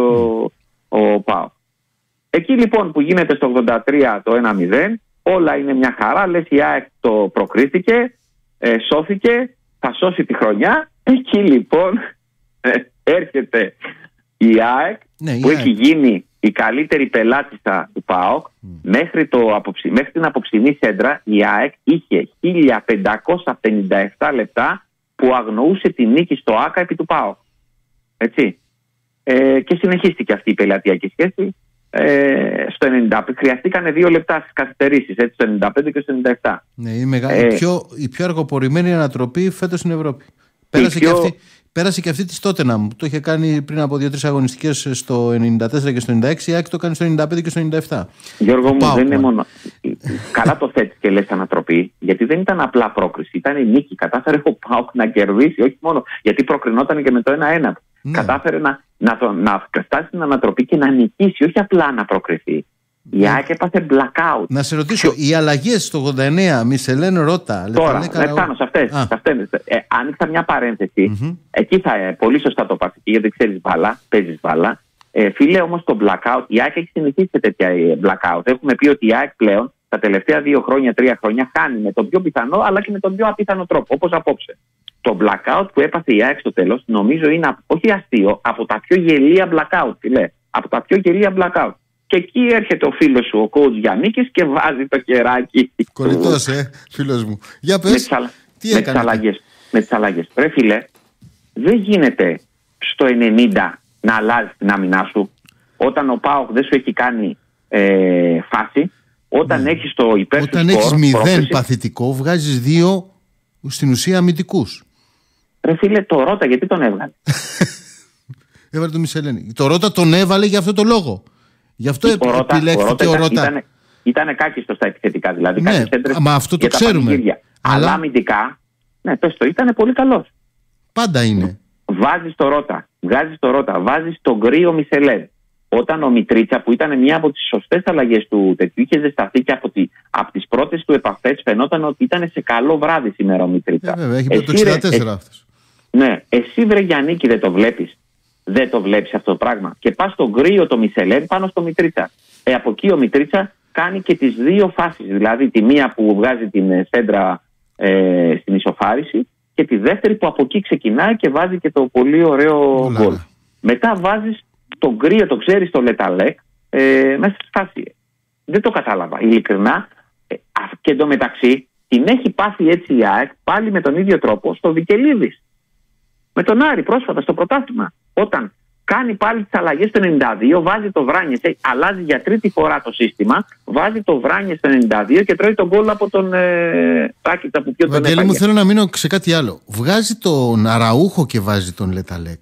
ο ΠΑΟΚ. Εκεί λοιπόν που γίνεται στο ογδόντα τρία το ένα μηδέν, όλα είναι μια χαρά. Λες η ΑΕΚ το προκρίθηκε, ε, σώθηκε, θα σώσει τη χρονιά. Εκεί λοιπόν ε, έρχεται η ΑΕΚ, ναι, η που ΑΕΚ. Έχει γίνει η καλύτερη πελάτισσα του ΠΑΟΚ. Mm. Μέχρι, το αποψη... μέχρι την αποψινή σέντρα η ΑΕΚ είχε χίλια πεντακόσια πενήντα επτά λεπτά που αγνοούσε τη νίκη στο ΆΚΑ επί του ΠΑΟΚ. Έτσι. Ε, και συνεχίστηκε αυτή η πελατειακή σχέση. Ε, στο ενενήντα πέντε χρειαστήκανε δύο λεπτά στις καθυστερήσεις, έτσι, στο ενενήντα πέντε και στο ενενήντα επτά. Ναι, η, μεγα... ε, η, πιο, η πιο αργοπορημένη ανατροπή φέτος στην Ευρώπη. Πέρασε, πιο... και αυτή, πέρασε και αυτή της Τότεναμ. Το είχε κάνει πριν από δύο-τρεις αγωνιστικές στο ενενήντα τέσσερα και στο ενενήντα έξι. Η ΑΕΚ το κάνει στο ενενήντα πέντε και στο ενενήντα επτά. Γιώργο μου, δεν είναι μόνο. Καλά το θέτεις και λες ανατροπή, γιατί δεν ήταν απλά πρόκριση. Ήταν η νίκη. Κατάφερε ο ΠΑΟΚ να κερδίσει, όχι μόνο γιατί προκρινόταν και με το ένα ένα. Ναι. Κατάφερε να, να, το, να φτάσει στην ανατροπή και να νικήσει, όχι απλά να προκριθεί. Η ΑΕΚ έπαθε blackout. Να σε ρωτήσω, οι αλλαγές στο ογδόντα εννέα, Μισελέν Ρώτα. Τώρα, φτάνω σε αυτές. Ε, άνοιξα μια παρένθεση. Mm-hmm. Εκεί θα ε, πολύ σωστά το πας, γιατί ξέρεις μπάλα, παίζεις μπάλα. Ε, φίλε, όμως το blackout, η ΑΕΚ έχει συνηθίσει σε τέτοια blackout. Έχουμε πει ότι η ΑΕΚ πλέον τα τελευταία δύο χρόνια, τρία χρόνια χάνει με τον πιο πιθανό αλλά και με τον πιο απίθανο τρόπο, όπως απόψε. Το blackout που έπαθε η ΑΕΚ στο τέλος, νομίζω είναι όχι αστείο, από τα πιο γελία blackout, φίλε. Από τα πιο γελία blackout. Και εκεί έρχεται ο φίλος σου, ο coach Γιαννίκης, και βάζει το κεράκι. Κολλητός, ε, φίλος μου. Για πες, με τις, αλ... τι με τις αλλαγές. Με τις αλλαγές. Ρε φίλε, δεν γίνεται στο ενενήντα να αλλάζει την άμυνά σου, όταν ο ΠΑΟΚ δεν σου έχει κάνει ε, φάση, όταν ναι. έχεις το υπέρ του σκορ. Όταν έχεις μηδέν παθητικό, βγάζεις δύο στην ουσία αμυντικούς. Ρε φίλε, το Ρώτα γιατί τον έβγαλε. Έβαλε τον Μισελένη. Το Ρώτα τον έβαλε για αυτό το λόγο. Γι' αυτό επιλέχθηκε ο Ρώτα. Ήταν κάκιστο στα επιθετικά, δηλαδή. Ναι, μα αυτό το ξέρουμε. Αλλά, αλλά αμυντικά, ναι, πες το, ήταν πολύ καλός. Πάντα είναι. Βάζεις το Ρώτα, βγάζεις το Ρώτα, βάζεις τον Γκρίο Μισελέν. Όταν ο Μιτρίτσα, που ήταν μια από τις σωστές αλλαγές του τέτοιου, είχε ζεσταθεί και από, τη, από τις πρώτες του επαφές, φαινόταν ότι ήταν σε καλό βράδυ σήμερα ο Μιτρίτσα. Ε, βέβαια, έχει πει το εξήντα τέσσερα αυτός. Ναι, εσύ βρε Γιαννίκη δεν το βλέπεις. Δεν το βλέπεις αυτό το πράγμα. Και πας στον Γκρίο το Μισελέν πάνω στο Μιτρίτσα. Ε, από εκεί ο Μιτρίτσα κάνει και τις δύο φάσεις. Δηλαδή τη μία που βγάζει την σέντρα ε, στην ισοφάριση και τη δεύτερη που από εκεί ξεκινάει και βάζει και το πολύ ωραίο γκολ. Μετά βάζεις τον Γκρίο, το ξέρεις, το Λεταλέκ ε, μέσα στη στάση. Δεν το κατάλαβα. Ειλικρινά. Ε, και εντωμεταξύ την έχει πάθει έτσι η ΑΕΚ πάλι με τον ίδιο τρόπο στο Βικελίδης. Με τον Άρη πρόσφατα στο πρωτάθλημα. Όταν κάνει πάλι τις αλλαγές στο ενενήντα δύο, βάζει το Βράνιες, αλλάζει για τρίτη φορά το σύστημα, βάζει το Βράνιες στο ενενήντα δύο και τρώει τον γκολ από τον ε, Τάκητσα που πιο τον Βαγγέλη μου, θέλω να μείνω σε κάτι άλλο. Βγάζει τον Αραούχο και βάζει τον Λεταλέκ.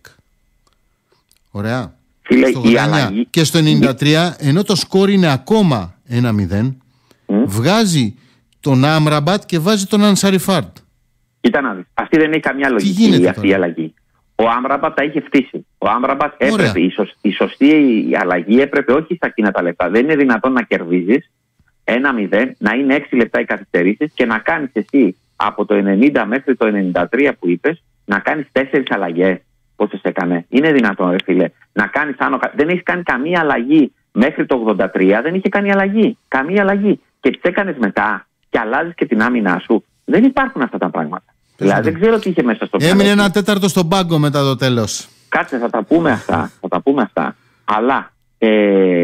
Ωραία. Φίλε, στο η αλλαγή... Και στο ενενήντα τρία, ενώ το σκόρ είναι ακόμα ένα μηδέν, mm. βγάζει τον Άμραμπατ και βάζει τον Ανσαριφάρτ. Κοίτα να δεις. Αυτή δεν έχει καμιά λογική αυτή η αλλαγή. Ο Άμραμπατ τα είχε φτύσει. Ο Άμραμπατ έπρεπε, η, σω, η σωστή η αλλαγή έπρεπε όχι στα εκείνα τα λεπτά. Δεν είναι δυνατόν να κερδίζεις ένα μηδέν, να είναι έξι λεπτά οι καθυστερήσεις και να κάνεις εσύ από το ενενήντα μέχρι το ενενήντα τρία που είπες, να κάνεις τέσσερις αλλαγές. Πόσες έκανε. Είναι δυνατόν, ρε φίλε, να κάνεις άνω. Δεν έχει κάνει καμία αλλαγή μέχρι το ογδόντα τρία, δεν είχε κάνει αλλαγή. Καμία αλλαγή. Και τις έκανες μετά και αλλάζεις και την άμυνά σου. Δεν υπάρχουν αυτά τα πράγματα. Δηλαδή δεν ξέρω τι είχε μέσα στο Έμεινε ένα τέταρτο στον πάγκο μετά το τέλος. Κάτσε, θα τα πούμε αυτά. Θα τα πούμε αυτά. Αλλά ε,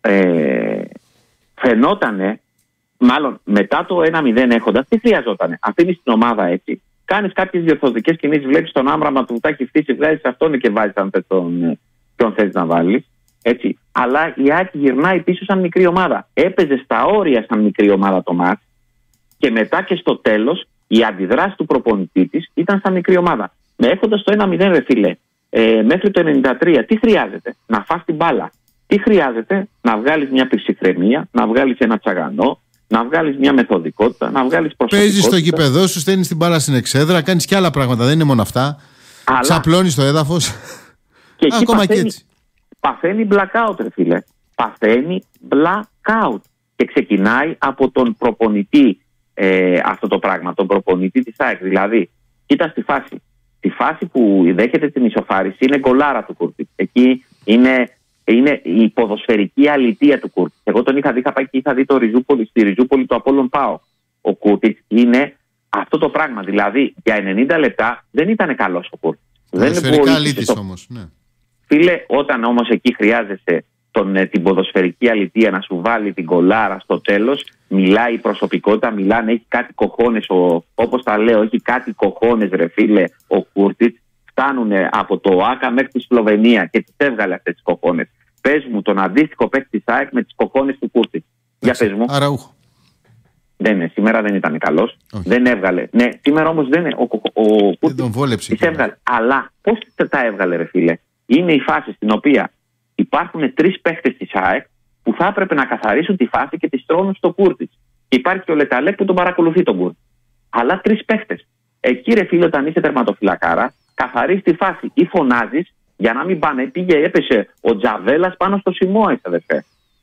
ε, φαινότανε, μάλλον μετά το ένα μηδέν έχοντας, τι χρειαζότανε. Αφήνεις την ομάδα έτσι, κάνεις κάποιες διορθωτικές κινήσεις, βλέπεις τον Άμραμα του τα έχει φτύσει, βγάζεις αυτόν και βάζεις αν θες τον, τον θες να βάλεις. Έτσι. Αλλά η ΑΕΚ γυρνάει πίσω σαν μικρή ομάδα. Έπαιζε στα όρια σαν μικρή ομάδα το μάτς και μετά και στο τέλος η αντιδράση του προπονητή της ήταν σαν μικρή ομάδα. Με έχοντας το ένα μηδέν, ρε φίλε, ε, μέχρι το ενενήντα τρία, τι χρειάζεται? Να φας την μπάλα. Τι χρειάζεται? Να βγάλεις μια ψυχραιμία, να βγάλεις ένα τσαγανό, να βγάλεις μια μεθοδικότητα, να βγάλεις προσωπικότητα. Παίζεις στο γήπεδό σου, στέλνεις την μπάλα στην εξέδρα, κάνεις και άλλα πράγματα, δεν είναι μόνο αυτά. Αλλά... Ξαπλώνεις το έδαφος. Και εκεί ακόμα παθαίνει, και έτσι. Παθαίνει blackout, ρε φίλε. Παθαίνει blackout. Και ξεκινάει από τον προπονητή ε, αυτό το πράγμα, τον προπονητή της ΑΕΚ. Δηλαδή, κοίτα στη φάση. Στη φάση που δέχεται την ισοφάριση είναι γκολάρα του Κούρτιτς. Εκεί είναι, είναι η ποδοσφαιρική αλητεία του Κούρτιτς. Εγώ τον είχα δει, είχα πάει και είχα δει το Ριζούπολη, στη Ριζούπολη του Απόλλων ΠΑΟΚ. Ο Κούρτιτς είναι αυτό το πράγμα. Δηλαδή, για ενενήντα λεπτά δεν ήταν καλός ο Κούρτιτς. Ποδοσφαιρικά αλήτης όμως, ναι. Φίλε, όταν όμως εκεί χρειάζεσαι τον, την ποδοσφαιρική αλητεία να σου βάλει την κολάρα στο τέλος, μιλάει η προσωπικότητα, μιλάνε, έχει κάτι κοχώνες, όπως τα λέω, έχει κάτι κοχώνες, ρε φίλε, ο Κούρτιτς. Φτάνουν από το ΆΚΑ μέχρι τη Σλοβενία και τις έβγαλε αυτές τις κοχώνες. Πες μου τον αντίστοιχο παίκτη της ΑΕΚ με τις κοχώνες του Κούρτιτς. Για πες μου. Αραούχο. Δεν είναι, σήμερα δεν ήταν καλός. Δεν έβγαλε. Ναι, σήμερα όμως δεν είναι. Ο, ο, ο δεν τον βόλεψε. Τις έβγαλε. Αλλά πώς τα έβγαλε, ρε φίλε? Είναι η φάση στην οποία υπάρχουν τρεις παίχτες της ΑΕΚ που θα έπρεπε να καθαρίσουν τη φάση και τη στρώνουν στο Κούρτιτς. Και υπάρχει και ο Λεταλέκ που τον παρακολουθεί τον Κούρτιτς. Αλλά τρεις παίχτες. Εκεί, ρε φίλε, όταν είσαι τερματοφυλακάρα, καθαρίζει τη φάση ή φωνάζεις για να μην πάνε. Πήγε, έπεσε ο Τζαβέλας πάνω στο Σιμόες, αδερφέ.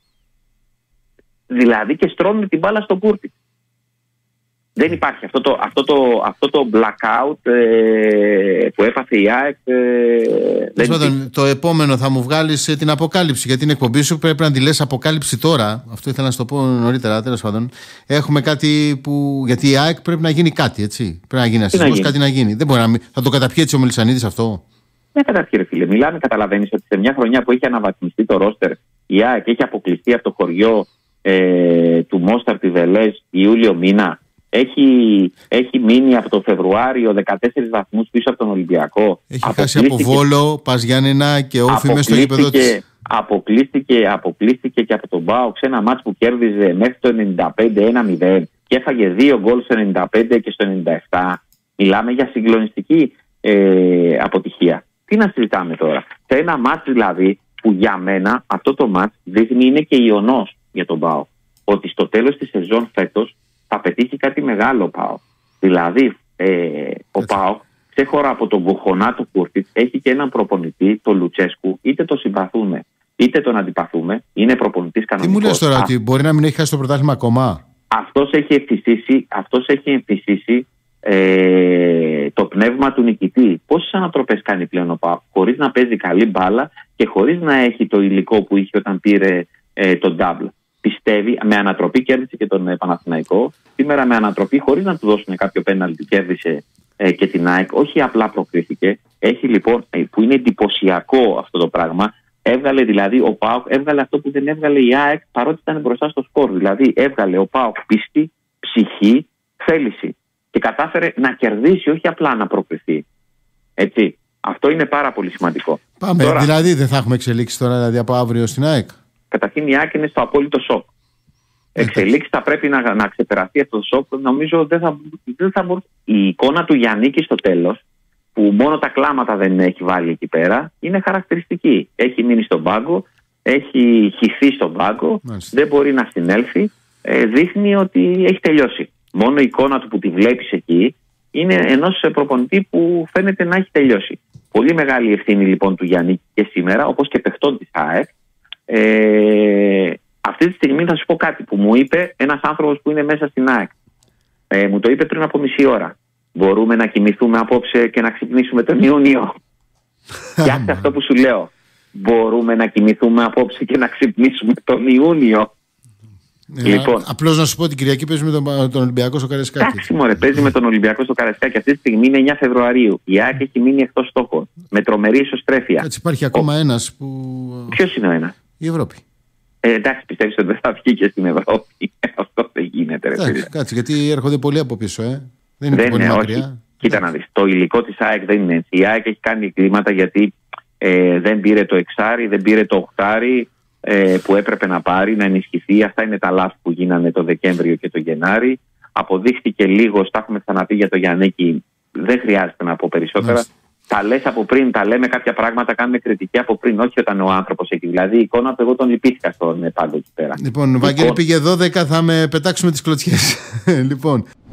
Δηλαδή και στρώνουν την μπάλα στο Κούρτιτς. Δεν υπάρχει αυτό το, αυτό το, αυτό το blackout ε, που έπαθε η ΑΕΚ. Ε, δεν δεν το επόμενο θα μου βγάλεις ε, την αποκάλυψη για την εκπομπή σου. Πρέπει να τη λες αποκάλυψη τώρα. Αυτό ήθελα να σου το πω νωρίτερα. Τέλος πάντων, έχουμε κάτι που. Γιατί η ΑΕΚ πρέπει να γίνει κάτι, έτσι. Πρέπει να γίνει ασυσμός, κάτι να γίνει. Δεν μπορεί να... Θα το καταπιεί έτσι ο Μελισσανίδης αυτό. Δεν καταπιεί, ρε φίλε. Μιλάμε, καταλαβαίνεις ότι σε μια χρονιά που έχει αναβαθμιστεί το ρόστερ, η ΑΕΚ έχει αποκλειστεί από το χωριό ε, του Μόσταρ τη Βελές Ιούλιο μήνα. Έχει, έχει μείνει από το Φεβρουάριο δεκατέσσερις βαθμούς πίσω από τον Ολυμπιακό. Έχει χάσει από Βόλο, Πας Γιάννενα και Όφη μέσα στο γήπεδο της. Αποκλείστηκε, αποκλείστηκε και από τον ΠΑΟΚ σε ένα μάτς που κέρδιζε μέχρι το ενενήντα πέντε ένα μηδέν και έφαγε δύο γκολ στο ενενήντα πέντε και στο ενενήντα επτά. Μιλάμε για συγκλονιστική ε, αποτυχία. Τι να συζητάμε τώρα? Σε ένα μάτς δηλαδή που για μένα αυτό το μάτς δείχνει είναι και ιονός για τον ΠΑΟΚ. Ότι στο τέλος της σεζόν φέτος θα πετύχει κάτι μεγάλο ο ΠΑΟΚ. Δηλαδή, ε, ο ΠΑΟΚ ξέχωρα από τον κοχονά του Κούρτιτς έχει και έναν προπονητή, τον Λουτσέσκου, είτε το συμπαθούμε είτε τον αντιπαθούμε, είναι προπονητής κανονικός. Τι μου λες τώρα, Α, ότι μπορεί να μην έχει χάσει το πρωτάθλημα ακόμα? Αυτός έχει εμφυσίσει, αυτός έχει εμφυσίσει ε, το πνεύμα του νικητή. Πόσες ανατροπές κάνει πλέον ο ΠΑΟΚ, χωρίς να παίζει καλή μπάλα και χωρίς να έχει το υλικό που είχε όταν πήρε ε, τον double. Πιστεύει, με ανατροπή κέρδισε και τον Παναθηναϊκό. Σήμερα με ανατροπή, χωρίς να του δώσουν κάποιο πέναλτι, κέρδισε ε, και την ΑΕΚ. Όχι απλά προκρίθηκε. Έχει λοιπόν, ε, που είναι εντυπωσιακό αυτό το πράγμα. Έβγαλε δηλαδή ο ΠΑΟΚ, έβγαλε αυτό που δεν έβγαλε η ΑΕΚ παρότι ήταν μπροστά στο σκορ. Δηλαδή έβγαλε ο ΠΑΟΚ πίστη, ψυχή, θέληση. Και κατάφερε να κερδίσει, όχι απλά να προκριθεί. Έτσι. Αυτό είναι πάρα πολύ σημαντικό. Πάμε. Τώρα, δηλαδή δεν θα έχουμε εξελίξει τώρα δηλαδή, από αύριο στην ΑΕΚ? Καταρχήν η ΑΕΚ είναι στο απόλυτο σοκ. Εξελίξει θα πρέπει να, να ξεπεραστεί αυτό το σοκ. Νομίζω δεν θα, δεν θα μπορούσε. Η εικόνα του Γιαννίκη στο τέλος, που μόνο τα κλάματα δεν έχει βάλει εκεί πέρα, είναι χαρακτηριστική. Έχει μείνει στον πάγκο, έχει χυθεί στον πάγκο, Μάλιστα. δεν μπορεί να συνέλθει. Ε, δείχνει ότι έχει τελειώσει. Μόνο η εικόνα του που τη βλέπεις εκεί είναι ενός προπονητή που φαίνεται να έχει τελειώσει. Πολύ μεγάλη ευθύνη λοιπόν του Γιαννίκη και σήμερα, όπως και παιχτών της ΑΕΚ. Ε, αυτή τη στιγμή θα σου πω κάτι που μου είπε ένας άνθρωπος που είναι μέσα στην ΑΕΚ. Ε, μου το είπε πριν από μισή ώρα. Μπορούμε να κοιμηθούμε απόψε και να ξυπνήσουμε τον Ιούνιο? Πιάστε αυτό που σου λέω. Μπορούμε να κοιμηθούμε απόψε και να ξυπνήσουμε τον Ιούνιο? Ε, λοιπόν, απλώς να σου πω την Κυριακή παίζει με τον, τον Ολυμπιακό στο Καραϊσκάκι. Εντάξει, μωρέ, παίζει με τον Ολυμπιακό στο Καραϊσκάκι. Αυτή τη στιγμή είναι εννιά Φεβρουαρίου. Η ΑΕΚ έχει μείνει εκτός στόχων. Με τρομερή ισοστρέφεια. Έτσι, υπάρχει ακόμα ο... ένας που. Ποιος είναι ο ένας? Η Ευρώπη. Ε, εντάξει, πιστεύεις ότι δεν θα βγει και στην Ευρώπη? Αυτό δεν γίνεται, ρε φίλε. Κάτσε, γιατί έρχονται πολύ από πίσω, ε. Δεν είναι δεν πολύ είναι, μακριά. Όχι. Κοίτα να δεις, το υλικό της ΑΕΚ δεν είναι έτσι. Η ΑΕΚ έχει κάνει κλίματα γιατί ε, δεν πήρε το εξάρι, δεν πήρε το οχτάρι ε, που έπρεπε να πάρει, να ενισχυθεί. Αυτά είναι τα λάθη που γίνανε το Δεκέμβριο και το Γενάρη. Αποδείχθηκε λίγο, τα έχουμε ξαναπεί για το Γιαννίκη, δεν χρειάζεται να πω περισσότερα. Μάλιστα. Τα λες από πριν, τα λέμε κάποια πράγματα, κάνουμε κριτική από πριν, όχι όταν ο άνθρωπος εκεί. Δηλαδή η εικόνα του, εγώ τον λυπήθηκα στον πάγκο εκεί πέρα. Λοιπόν, Βαγγέλη, πήγε δώδεκα, θα με πετάξουμε τις κλωτσιές. Λοιπόν.